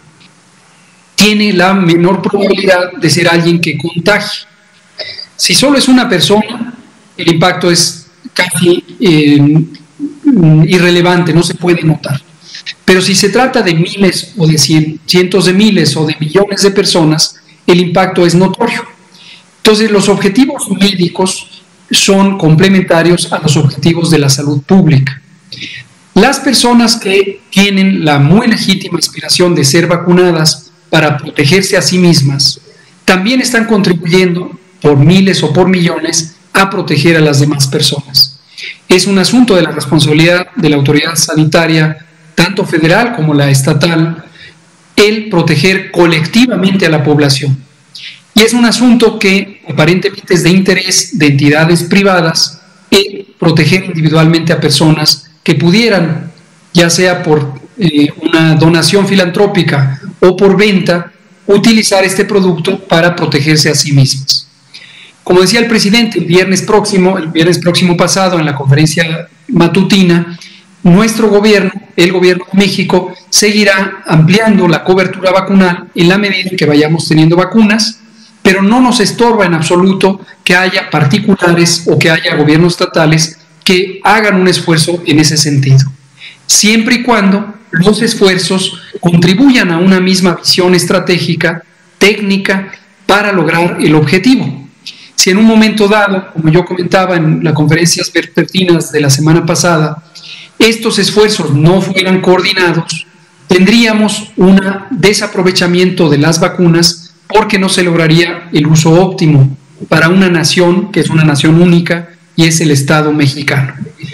tiene la menor probabilidad de ser alguien que contagie. Si solo es una persona, el impacto es casi eh, irrelevante, no se puede notar. Pero si se trata de miles o de cien, cientos de miles o de millones de personas, el impacto es notorio. Entonces, los objetivos médicos son complementarios a los objetivos de la salud pública. Las personas que tienen la muy legítima aspiración de ser vacunadas para protegerse a sí mismas, también están contribuyendo por miles o por millones a proteger a las demás personas. Es un asunto de la responsabilidad de la autoridad sanitaria, tanto federal como la estatal, el proteger colectivamente a la población. Y es un asunto que aparentemente es de interés de entidades privadas, el proteger individualmente a personas que pudieran, ya sea por eh, una donación filantrópica o por venta, utilizar este producto para protegerse a sí mismas. Como decía el presidente, el viernes próximo, el viernes próximo pasado, en la conferencia matutina, nuestro gobierno, el gobierno de México, seguirá ampliando la cobertura vacunal en la medida en que vayamos teniendo vacunas, pero no nos estorba en absoluto que haya particulares o que haya gobiernos estatales que hagan un esfuerzo en ese sentido, siempre y cuando los esfuerzos contribuyan a una misma visión estratégica, técnica, para lograr el objetivo. Si en un momento dado, como yo comentaba en las conferencias vespertinas de la semana pasada, estos esfuerzos no fueran coordinados, tendríamos un desaprovechamiento de las vacunas porque no se lograría el uso óptimo para una nación que es una nación única y es el Estado mexicano.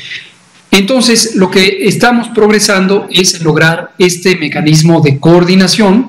Entonces, lo que estamos progresando es lograr este mecanismo de coordinación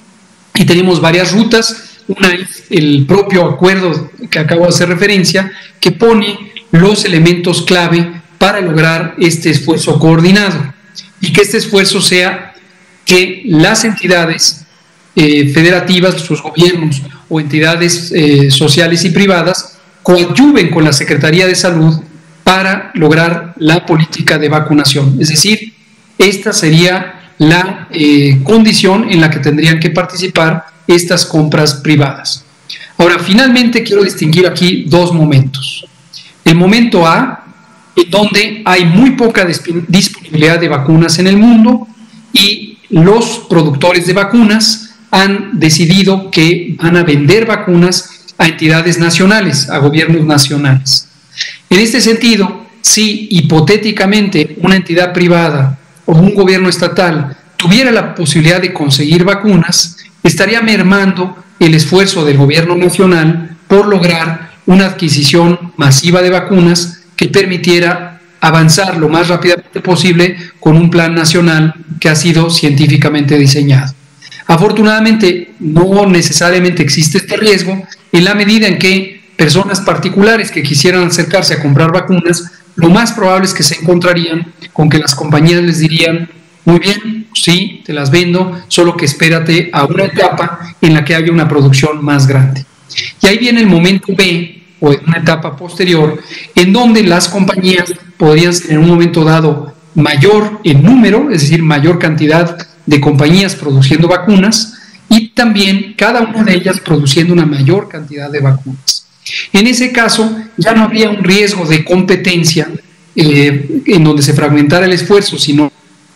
y tenemos varias rutas. Una es el propio acuerdo que acabo de hacer referencia, que pone los elementos clave para lograr este esfuerzo coordinado y que este esfuerzo sea que las entidades eh, federativas, sus gobiernos o entidades eh, sociales y privadas coadyuven con la Secretaría de Salud para lograr la política de vacunación. Es decir, esta sería la eh, condición en la que tendrían que participar estas compras privadas. Ahora, finalmente quiero distinguir aquí dos momentos. El momento A, en donde hay muy poca disponibilidad de vacunas en el mundo y los productores de vacunas han decidido que van a vender vacunas a entidades nacionales, a gobiernos nacionales. En este sentido, si hipotéticamente una entidad privada o un gobierno estatal tuviera la posibilidad de conseguir vacunas, estaría mermando el esfuerzo del gobierno nacional por lograr una adquisición masiva de vacunas que permitiera avanzar lo más rápidamente posible con un plan nacional que ha sido científicamente diseñado. Afortunadamente, no necesariamente existe este riesgo en la medida en que personas particulares que quisieran acercarse a comprar vacunas, lo más probable es que se encontrarían con que las compañías les dirían: muy bien, sí, te las vendo, solo que espérate a una etapa en la que haya una producción más grande. Y ahí viene el momento B, o en una etapa posterior, en donde las compañías podrían ser en un momento dado mayor en número, es decir, mayor cantidad de compañías produciendo vacunas, y también cada una de ellas produciendo una mayor cantidad de vacunas. En ese caso, ya no habría un riesgo de competencia eh, en donde se fragmentara el esfuerzo, sino...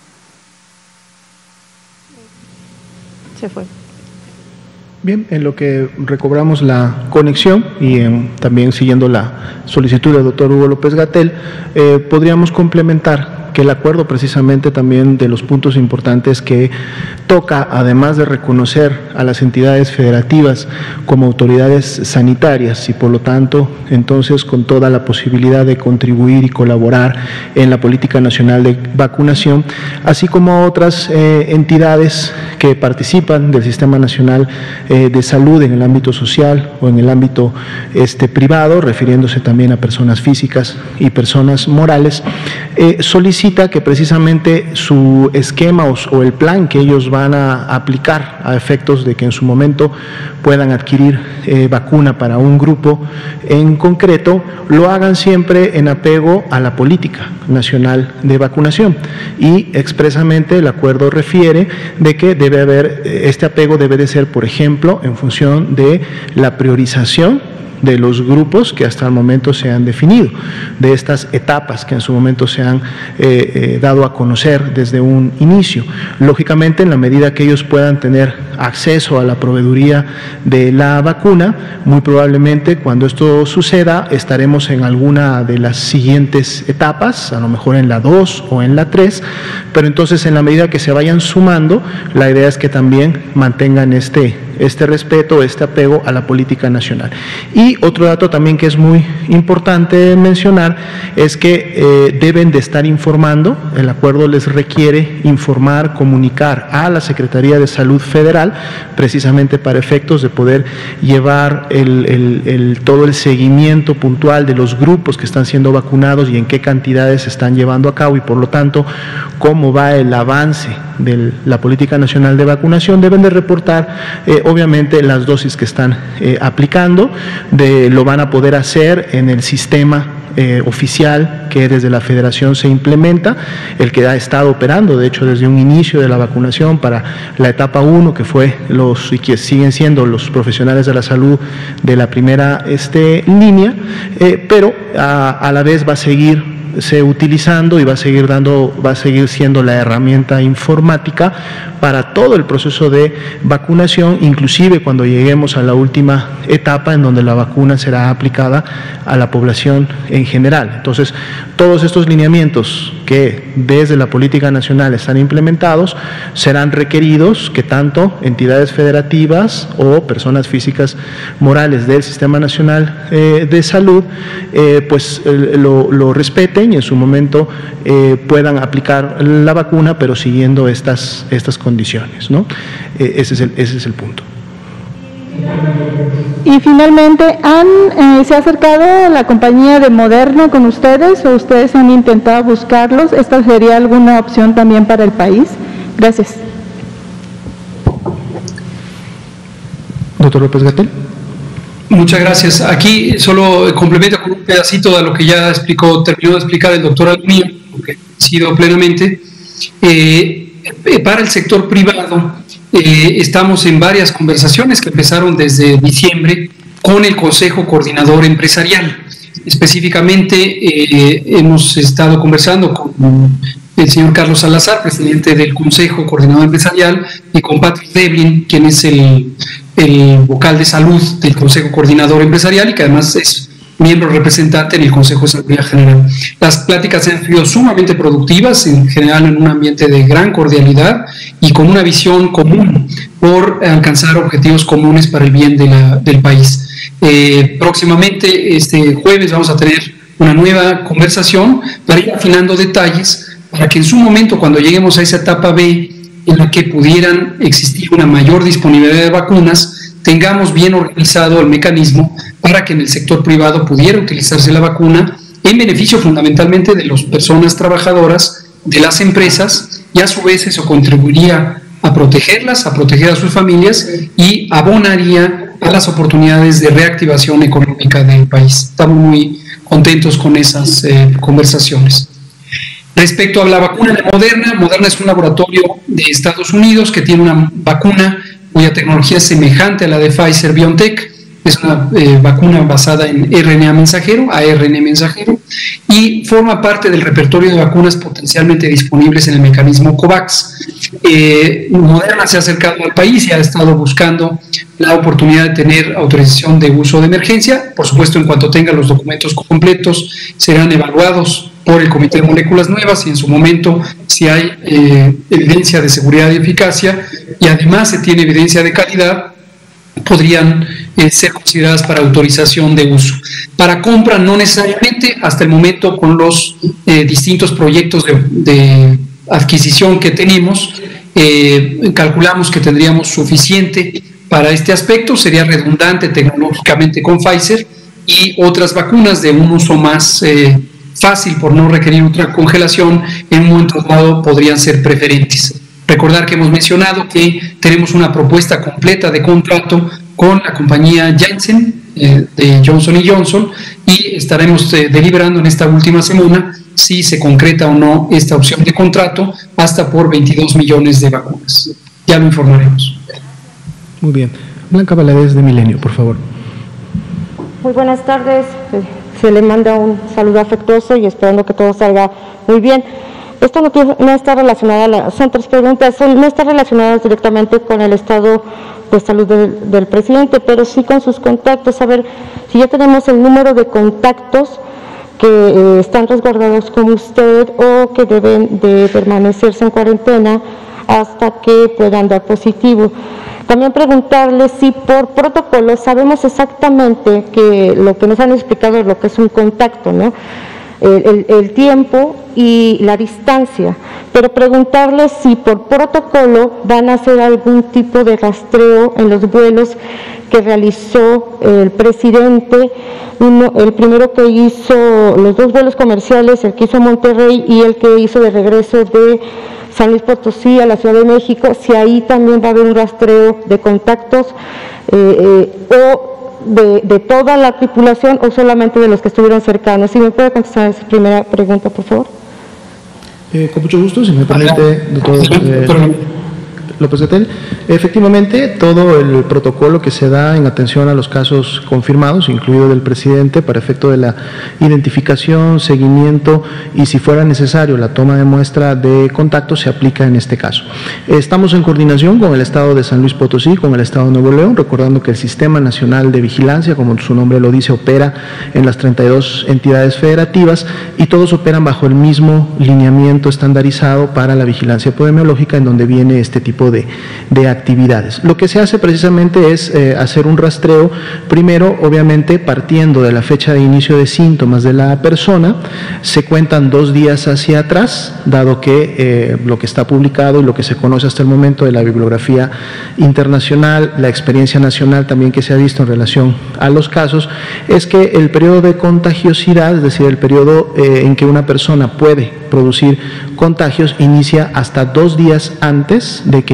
Se fue. Bien, en lo que recobramos la conexión y en, también siguiendo la solicitud del doctor Hugo López-Gatell, eh, podríamos complementar que el acuerdo precisamente también de los puntos importantes que toca, además de reconocer a las entidades federativas como autoridades sanitarias y por lo tanto entonces con toda la posibilidad de contribuir y colaborar en la política nacional de vacunación, así como otras eh, entidades que participan del Sistema Nacional eh, de Salud en el ámbito social o en el ámbito este, privado, refiriéndose también a personas físicas y personas morales, eh, solicita que precisamente su esquema o, o el plan que ellos van a aplicar a efectos de que en su momento puedan adquirir eh, vacuna para un grupo en concreto, lo hagan siempre en apego a la política nacional de vacunación. Y expresamente el acuerdo refiere de que debe haber, este apego debe de ser, por ejemplo, en función de la priorización de los grupos que hasta el momento se han definido, de estas etapas que en su momento se han eh, eh, dado a conocer desde un inicio. Lógicamente, en la medida que ellos puedan tener acceso a la proveeduría de la vacuna, muy probablemente cuando esto suceda estaremos en alguna de las siguientes etapas, a lo mejor en la dos o en la tres, pero entonces en la medida que se vayan sumando, la idea es que también mantengan este este respeto, este apego a la política nacional. Y otro dato también que es muy importante mencionar es que eh, deben de estar informando, el acuerdo les requiere informar, comunicar a la Secretaría de Salud Federal, precisamente para efectos de poder llevar el, el, el, todo el seguimiento puntual de los grupos que están siendo vacunados y en qué cantidades se están llevando a cabo y por lo tanto cómo va el avance de la política nacional de vacunación. Deben de reportar eh, obviamente las dosis que están eh, aplicando, de, lo van a poder hacer en el sistema eh, oficial que desde la Federación se implementa, el que ha estado operando de hecho desde un inicio de la vacunación para la etapa uno, que fue los y que siguen siendo los profesionales de la salud de la primera este, línea, eh, pero a, a la vez va a seguir se utilizando y va a seguir dando, va a seguir siendo la herramienta informática para todo el proceso de vacunación, inclusive cuando lleguemos a la última etapa en donde la vacuna será aplicada a la población en general. Entonces, todos estos lineamientos que desde la política nacional están implementados serán requeridos que tanto entidades federativas o personas físicas morales del Sistema Nacional eh, de Salud eh, pues eh, lo, lo respeten y en su momento eh, puedan aplicar la vacuna, pero siguiendo estas, estas condiciones, ¿no? Eh, ese es el, ese es el punto. Y finalmente, ¿han, eh, ¿se ha acercado la compañía de Moderna con ustedes o ustedes han intentado buscarlos? ¿Esta sería alguna opción también para el país? Gracias. Doctor López-Gatell. Muchas gracias. Aquí solo complemento con un pedacito de lo que ya explicó, terminó de explicar el doctor Almío, que ha sido plenamente. Eh, para el sector privado, eh, estamos en varias conversaciones que empezaron desde diciembre con el Consejo Coordinador Empresarial. Específicamente, eh, hemos estado conversando con el señor Carlos Salazar, presidente del Consejo Coordinador Empresarial, y con Patrick Devlin, quien es el, el vocal de salud del Consejo Coordinador Empresarial y que además es miembro representante en el Consejo de Seguridad General. Las pláticas han sido sumamente productivas, en general en un ambiente de gran cordialidad y con una visión común por alcanzar objetivos comunes para el bien de la, del país. Eh, próximamente, este jueves, vamos a tener una nueva conversación para ir afinando detalles, para que en su momento, cuando lleguemos a esa etapa B, en la que pudieran existir una mayor disponibilidad de vacunas, tengamos bien organizado el mecanismo para que en el sector privado pudiera utilizarse la vacuna en beneficio fundamentalmente de las personas trabajadoras, de las empresas, y a su vez eso contribuiría a protegerlas, a proteger a sus familias y abonaría a las oportunidades de reactivación económica del país. Estamos muy contentos con esas eh, conversaciones. Respecto a la vacuna de Moderna, Moderna es un laboratorio de Estados Unidos que tiene una vacuna cuya tecnología es semejante a la de Pfizer-BioNTech. Es una eh, vacuna basada en R N A mensajero, A R N mensajero, y forma parte del repertorio de vacunas potencialmente disponibles en el mecanismo COVAX. Eh, Moderna se ha acercado al país y ha estado buscando la oportunidad de tener autorización de uso de emergencia. Por supuesto, en cuanto tenga los documentos completos, serán evaluados por el Comité de Moléculas Nuevas y en su momento, si hay eh, evidencia de seguridad y eficacia y además se tiene evidencia de calidad, podrían eh, ser consideradas para autorización de uso. Para compra no necesariamente, hasta el momento con los eh, distintos proyectos de, de adquisición que tenemos, eh, calculamos que tendríamos suficiente para este aspecto, sería redundante tecnológicamente con Pfizer y otras vacunas de un uso más eh, fácil por no requerir otra congelación, en un momento dado podrían ser preferentes. Recordar que hemos mencionado que tenemos una propuesta completa de contrato con la compañía Janssen eh, de Johnson y Johnson y estaremos eh, deliberando en esta última semana si se concreta o no esta opción de contrato hasta por veintidós millones de vacunas. Ya lo informaremos. Muy bien. Blanca Valadez de Milenio, por favor. Muy buenas tardes. Se le manda un saludo afectuoso y esperando que todo salga muy bien. Esto no, tiene, no está relacionado, son tres preguntas, son, no está relacionadas directamente con el estado de salud del, del presidente, pero sí con sus contactos. A ver, si ya tenemos el número de contactos que eh, están resguardados con usted o que deben de permanecerse en cuarentena hasta que puedan dar positivo. También preguntarle si por protocolo sabemos exactamente que lo que nos han explicado es lo que es un contacto, ¿no? El, el, el tiempo y la distancia, pero preguntarle si por protocolo van a hacer algún tipo de rastreo en los vuelos que realizó el presidente, uno, el primero que hizo, los dos vuelos comerciales, el que hizo a Monterrey y el que hizo de regreso de San Luis Potosí a la Ciudad de México, si ahí también va a haber un rastreo de contactos eh, eh, o de, de toda la tripulación o solamente de los que estuvieron cercanos. Si me puede contestar esa primera pregunta, por favor. Eh, con mucho gusto, si me permite, doctor eh, López-Gatell. Efectivamente, todo el protocolo que se da en atención a los casos confirmados, incluido del presidente, para efecto de la identificación, seguimiento y, si fuera necesario, la toma de muestra de contacto, se aplica en este caso. Estamos en coordinación con el Estado de San Luis Potosí, con el Estado de Nuevo León, recordando que el Sistema Nacional de Vigilancia, como su nombre lo dice, opera en las treinta y dos entidades federativas y todos operan bajo el mismo lineamiento estandarizado para la vigilancia epidemiológica, en donde viene este tipo de, de actividades. Lo que se hace precisamente es eh, hacer un rastreo, primero, obviamente, partiendo de la fecha de inicio de síntomas de la persona, se cuentan dos días hacia atrás, dado que eh, lo que está publicado y lo que se conoce hasta el momento de la bibliografía internacional, la experiencia nacional también que se ha visto en relación a los casos, es que el periodo de contagiosidad, es decir, el periodo eh, en que una persona puede producir contagios, inicia hasta dos días antes de que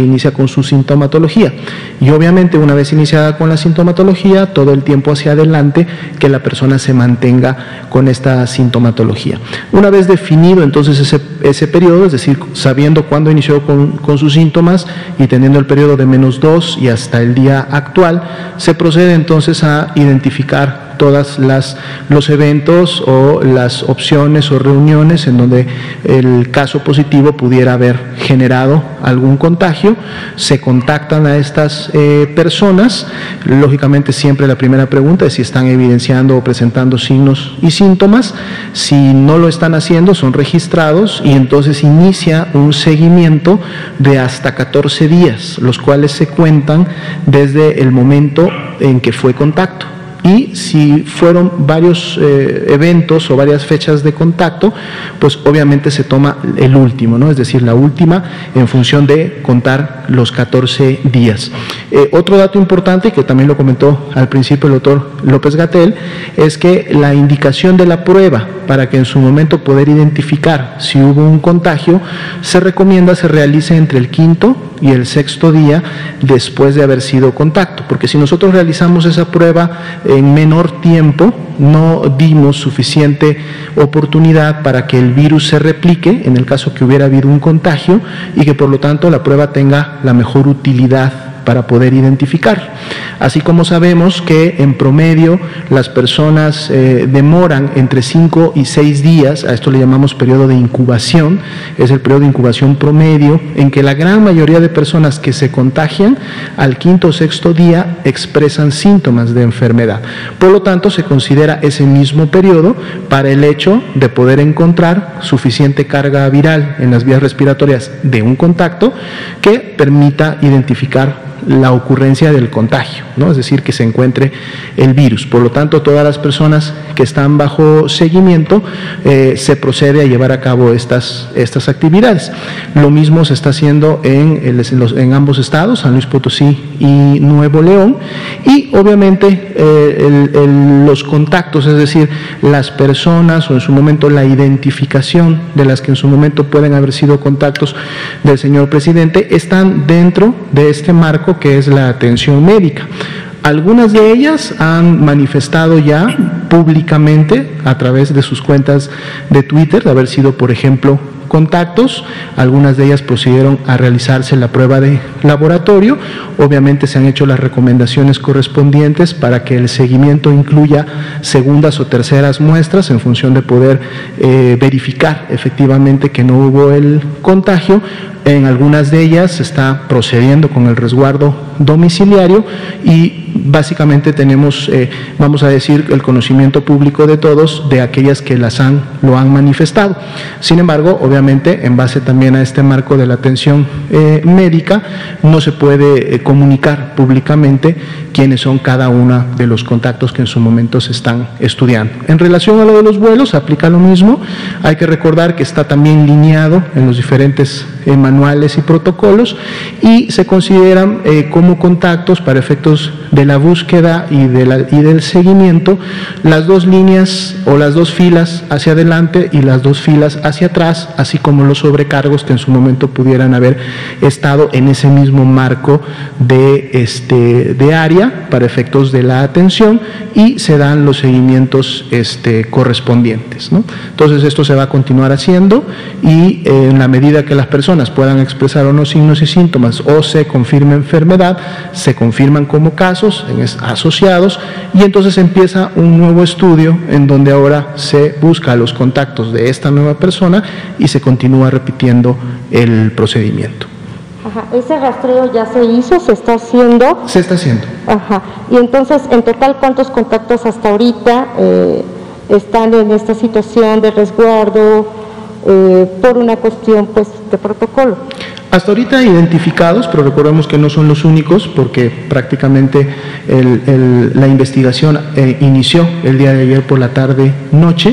inicia con su sintomatología. Y obviamente una vez iniciada con la sintomatología, todo el tiempo hacia adelante que la persona se mantenga con esta sintomatología. Una vez definido entonces ese, ese periodo, es decir, sabiendo cuándo inició con, con sus síntomas y teniendo el periodo de menos dos y hasta el día actual, se procede entonces a identificar todas las los eventos o las opciones o reuniones en donde el caso positivo pudiera haber generado algún contagio. Se contactan a estas eh, personas. Lógicamente siempre la primera pregunta es si están evidenciando o presentando signos y síntomas. Si no lo están haciendo, son registrados y entonces inicia un seguimiento de hasta catorce días, los cuales se cuentan desde el momento en que fue contacto. Y si fueron varios eh, eventos o varias fechas de contacto, pues obviamente se toma el último, ¿no? Es decir, la última en función de contar los catorce días. Eh, otro dato importante, que también lo comentó al principio el doctor López-Gatell, es que la indicación de la prueba para que en su momento poder identificar si hubo un contagio, se recomienda se realice entre el quinto y el sexto día después de haber sido contacto, porque si nosotros realizamos esa prueba en menor tiempo, no dimos suficiente oportunidad para que el virus se replique, en el caso que hubiera habido un contagio, y que por lo tanto la prueba tenga la mejor utilidad para poder identificar. Así como sabemos que en promedio las personas eh, demoran entre cinco y seis días, a esto le llamamos periodo de incubación, es el periodo de incubación promedio, en que la gran mayoría de personas que se contagian al quinto o sexto día expresan síntomas de enfermedad. Por lo tanto, se considera ese mismo periodo para el hecho de poder encontrar suficiente carga viral en las vías respiratorias de un contacto que permita identificar la ocurrencia del contagio, ¿no? Es decir, que se encuentre el virus. Por lo tanto, todas las personas que están bajo seguimiento eh, se procede a llevar a cabo estas, estas actividades. Lo mismo se está haciendo en, el, en, los, en ambos estados, San Luis Potosí y Nuevo León, y obviamente eh, el, el, los contactos, es decir, las personas o en su momento la identificación de las que en su momento pueden haber sido contactos del señor presidente, están dentro de este marco que es la atención médica. Algunas de ellas han manifestado ya públicamente a través de sus cuentas de Twitter de haber sido, por ejemplo, contactos. Algunas de ellas procedieron a realizarse la prueba de laboratorio. Obviamente se han hecho las recomendaciones correspondientes para que el seguimiento incluya segundas o terceras muestras en función de poder eh, verificar efectivamente que no hubo el contagio. En algunas de ellas se está procediendo con el resguardo domiciliario y básicamente tenemos, eh, vamos a decir, el conocimiento público de todos de aquellas que las han, lo han manifestado. Sin embargo, obviamente, en base también a este marco de la atención eh, médica, no se puede eh, comunicar públicamente quiénes son cada uno de los contactos que en su momento se están estudiando. En relación a lo de los vuelos, aplica lo mismo. Hay que recordar que está también lineado en los diferentes eh, manuales y protocolos y se consideran eh, como contactos para efectos de la búsqueda y, de la, y del seguimiento las dos líneas o las dos filas hacia adelante y las dos filas hacia atrás, así como los sobrecargos que en su momento pudieran haber estado en ese mismo marco de, este, de área para efectos de la atención y se dan los seguimientos este, correspondientes, ¿no? Entonces esto se va a continuar haciendo y eh, en la medida que las personas puedan expresar unos signos y síntomas o se confirme enfermedad, se confirman como casos en es, asociados y entonces empieza un nuevo estudio en donde ahora se busca los contactos de esta nueva persona y se continúa repitiendo el procedimiento. Ajá, ese rastreo ya se hizo, se está haciendo. Se está haciendo. Ajá, y entonces, en total, ¿cuántos contactos hasta ahorita eh, están en esta situación de resguardo eh, por una cuestión, pues, de protocolo? Hasta ahorita identificados, pero recordemos que no son los únicos porque prácticamente el, el, la investigación eh, inició el día de ayer por la tarde-noche.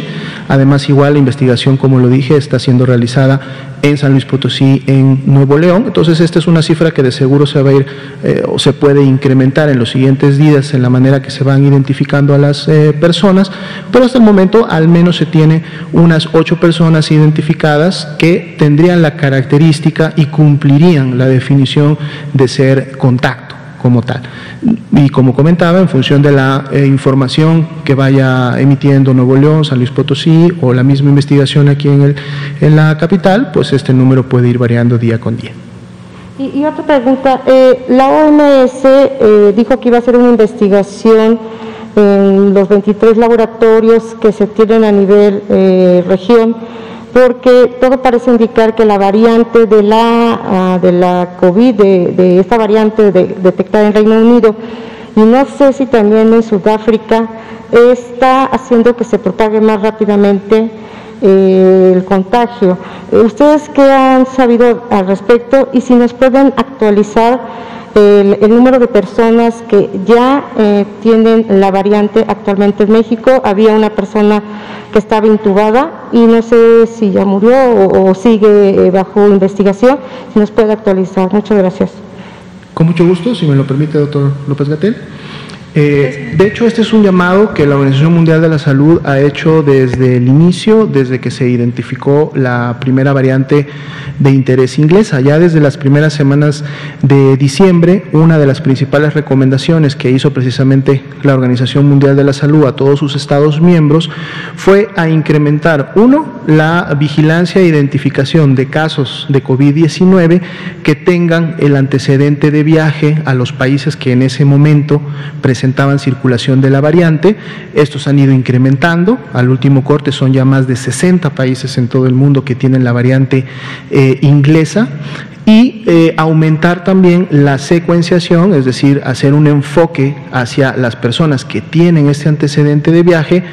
Además, igual la investigación, como lo dije, está siendo realizada en San Luis Potosí, en Nuevo León. Entonces, esta es una cifra que de seguro se va a ir eh, o se puede incrementar en los siguientes días en la manera que se van identificando a las eh, personas, pero hasta el momento al menos se tiene unas ocho personas identificadas que tendrían la característica y cumplirían la definición de ser contacto como tal. Y como comentaba, en función de la eh, información que vaya emitiendo Nuevo León, San Luis Potosí o la misma investigación aquí en, el, en la capital, pues este número puede ir variando día con día. Y, y otra pregunta, eh, la O M S eh, dijo que iba a hacer una investigación en los veintitrés laboratorios que se tienen a nivel eh, región, porque todo parece indicar que la variante de la, uh, de la COVID, de, de esta variante de, detectada en Reino Unido, y no sé si también en Sudáfrica, está haciendo que se propague más rápidamente eh, el contagio. ¿Ustedes qué han sabido al respecto? Y si nos pueden actualizar El, el número de personas que ya eh, tienen la variante actualmente en México. Había una persona que estaba intubada y no sé si ya murió o, o sigue eh, bajo investigación. Si nos puede actualizar. Muchas gracias. Con mucho gusto, si me lo permite, doctor López-Gatell. Eh, de hecho, este es un llamado que la Organización Mundial de la Salud ha hecho desde el inicio, desde que se identificó la primera variante de interés inglesa. Ya desde las primeras semanas de diciembre, una de las principales recomendaciones que hizo precisamente la Organización Mundial de la Salud a todos sus Estados miembros fue a incrementar, uno, la vigilancia e identificación de casos de COVID diecinueve que tengan el antecedente de viaje a los países que en ese momento presentaban presentaban circulación de la variante. Estos han ido incrementando. Al último corte son ya más de sesenta países en todo el mundo que tienen la variante eh, inglesa. Y eh, aumentar también la secuenciación, es decir, hacer un enfoque hacia las personas que tienen este antecedente de viaje,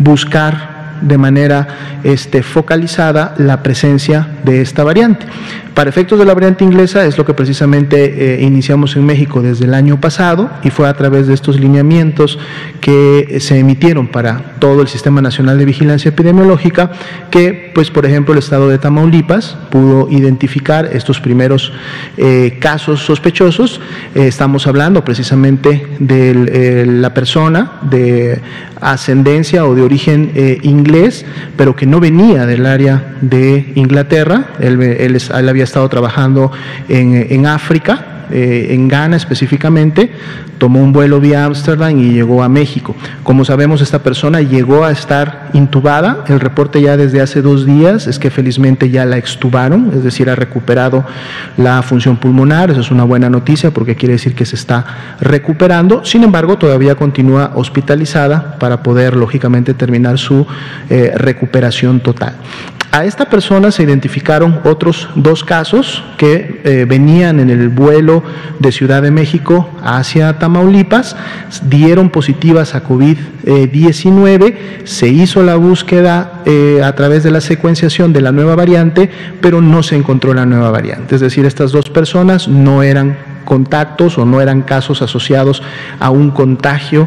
buscar de manera este, focalizada la presencia de esta variante. Para efectos de la variante inglesa es lo que precisamente eh, iniciamos en México desde el año pasado, y fue a través de estos lineamientos que se emitieron para todo el Sistema Nacional de Vigilancia Epidemiológica que, pues, por ejemplo, el estado de Tamaulipas pudo identificar estos primeros eh, casos sospechosos. Eh, estamos hablando precisamente de eh, la persona de ascendencia o de origen eh, inglés, pero que no venía del área de Inglaterra. Él, él, él había estado trabajando en, en África, eh, en Ghana específicamente, tomó un vuelo vía Ámsterdam y llegó a México. Como sabemos, esta persona llegó a estar intubada. El reporte ya desde hace dos días es que felizmente ya la extubaron, es decir, ha recuperado la función pulmonar. Eso es una buena noticia porque quiere decir que se está recuperando. Sin embargo, todavía continúa hospitalizada para poder, lógicamente, terminar su eh, recuperación total. A esta persona se identificaron otros dos casos que eh, venían en el vuelo de Ciudad de México hacia Tamaulipas, dieron positivas a COVID diecinueve, se hizo la búsqueda eh, a través de la secuenciación de la nueva variante, pero no se encontró la nueva variante. Es decir, estas dos personas no eran contactos o no eran casos asociados a un contagio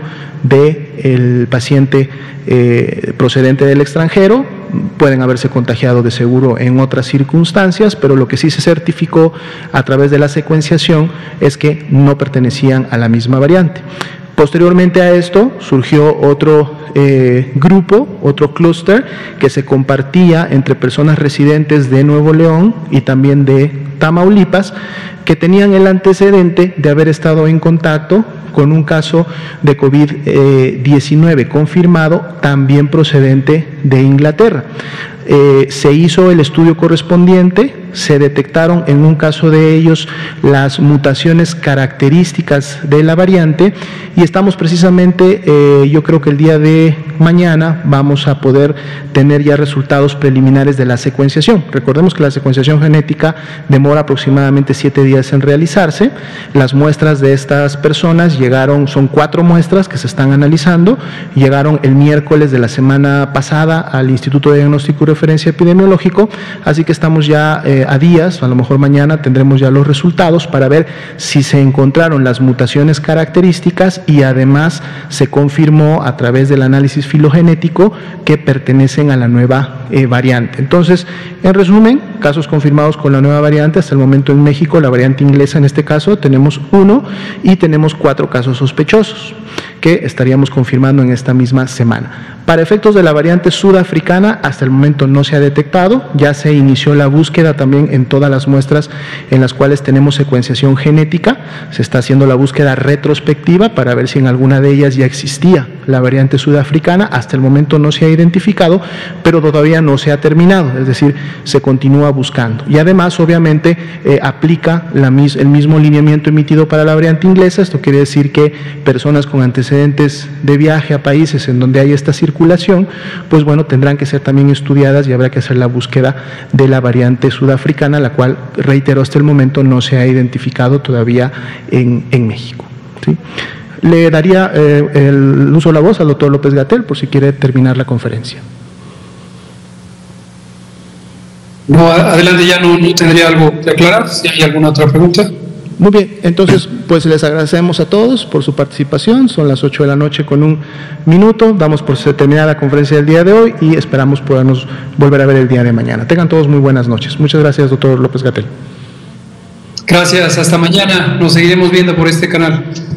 del paciente eh, procedente del extranjero. Pueden haberse contagiado de seguro en otras circunstancias, pero lo que sí se certificó a través de la secuenciación es que no pertenecían a la misma variante. Posteriormente a esto surgió otro eh, grupo, otro clúster que se compartía entre personas residentes de Nuevo León y también de Tamaulipas, que tenían el antecedente de haber estado en contacto con un caso de COVID diecinueve confirmado, también procedente de Inglaterra. Eh, se hizo el estudio correspondiente, se detectaron en un caso de ellos las mutaciones características de la variante y estamos precisamente, eh, yo creo que el día de mañana vamos a poder tener ya resultados preliminares de la secuenciación. Recordemos que la secuenciación genética demora aproximadamente siete días en realizarse. Las muestras de estas personas llegaron, son cuatro muestras que se están analizando, llegaron el miércoles de la semana pasada al Instituto de Diagnóstico y Referencia Epidemiológico, así que estamos ya eh, eh, a días, a lo mejor mañana tendremos ya los resultados para ver si se encontraron las mutaciones características y además se confirmó a través del análisis filogenético que pertenecen a la nueva eh, variante. Entonces, en resumen, casos confirmados con la nueva variante, hasta el momento en México, la variante inglesa en este caso, tenemos uno y tenemos cuatro casos sospechosos que estaríamos confirmando en esta misma semana. Para efectos de la variante sudafricana, hasta el momento no se ha detectado, ya se inició la búsqueda también en todas las muestras en las cuales tenemos secuenciación genética, se está haciendo la búsqueda retrospectiva para ver si en alguna de ellas ya existía la variante sudafricana, hasta el momento no se ha identificado, pero todavía no se ha terminado, es decir, se continúa buscando. Y además, obviamente, eh, aplica la, el mismo lineamiento emitido para la variante inglesa, esto quiere decir que personas con antecedentes de viaje a países en donde hay esta circulación, pues bueno, tendrán que ser también estudiadas y habrá que hacer la búsqueda de la variante sudafricana, la cual, reitero, hasta el momento no se ha identificado todavía en, en México, ¿sí? Le daría eh, el uso de la voz al doctor López-Gatell por si quiere terminar la conferencia. No, adelante, ya no, no tendría algo que aclarar. Si hay alguna otra pregunta. Muy bien, entonces pues les agradecemos a todos por su participación. Son las ocho de la noche con un minuto, damos por terminada la conferencia del día de hoy y esperamos podernos volver a ver el día de mañana. Tengan todos muy buenas noches. Muchas gracias, doctor López-Gatell. Gracias, hasta mañana, nos seguiremos viendo por este canal.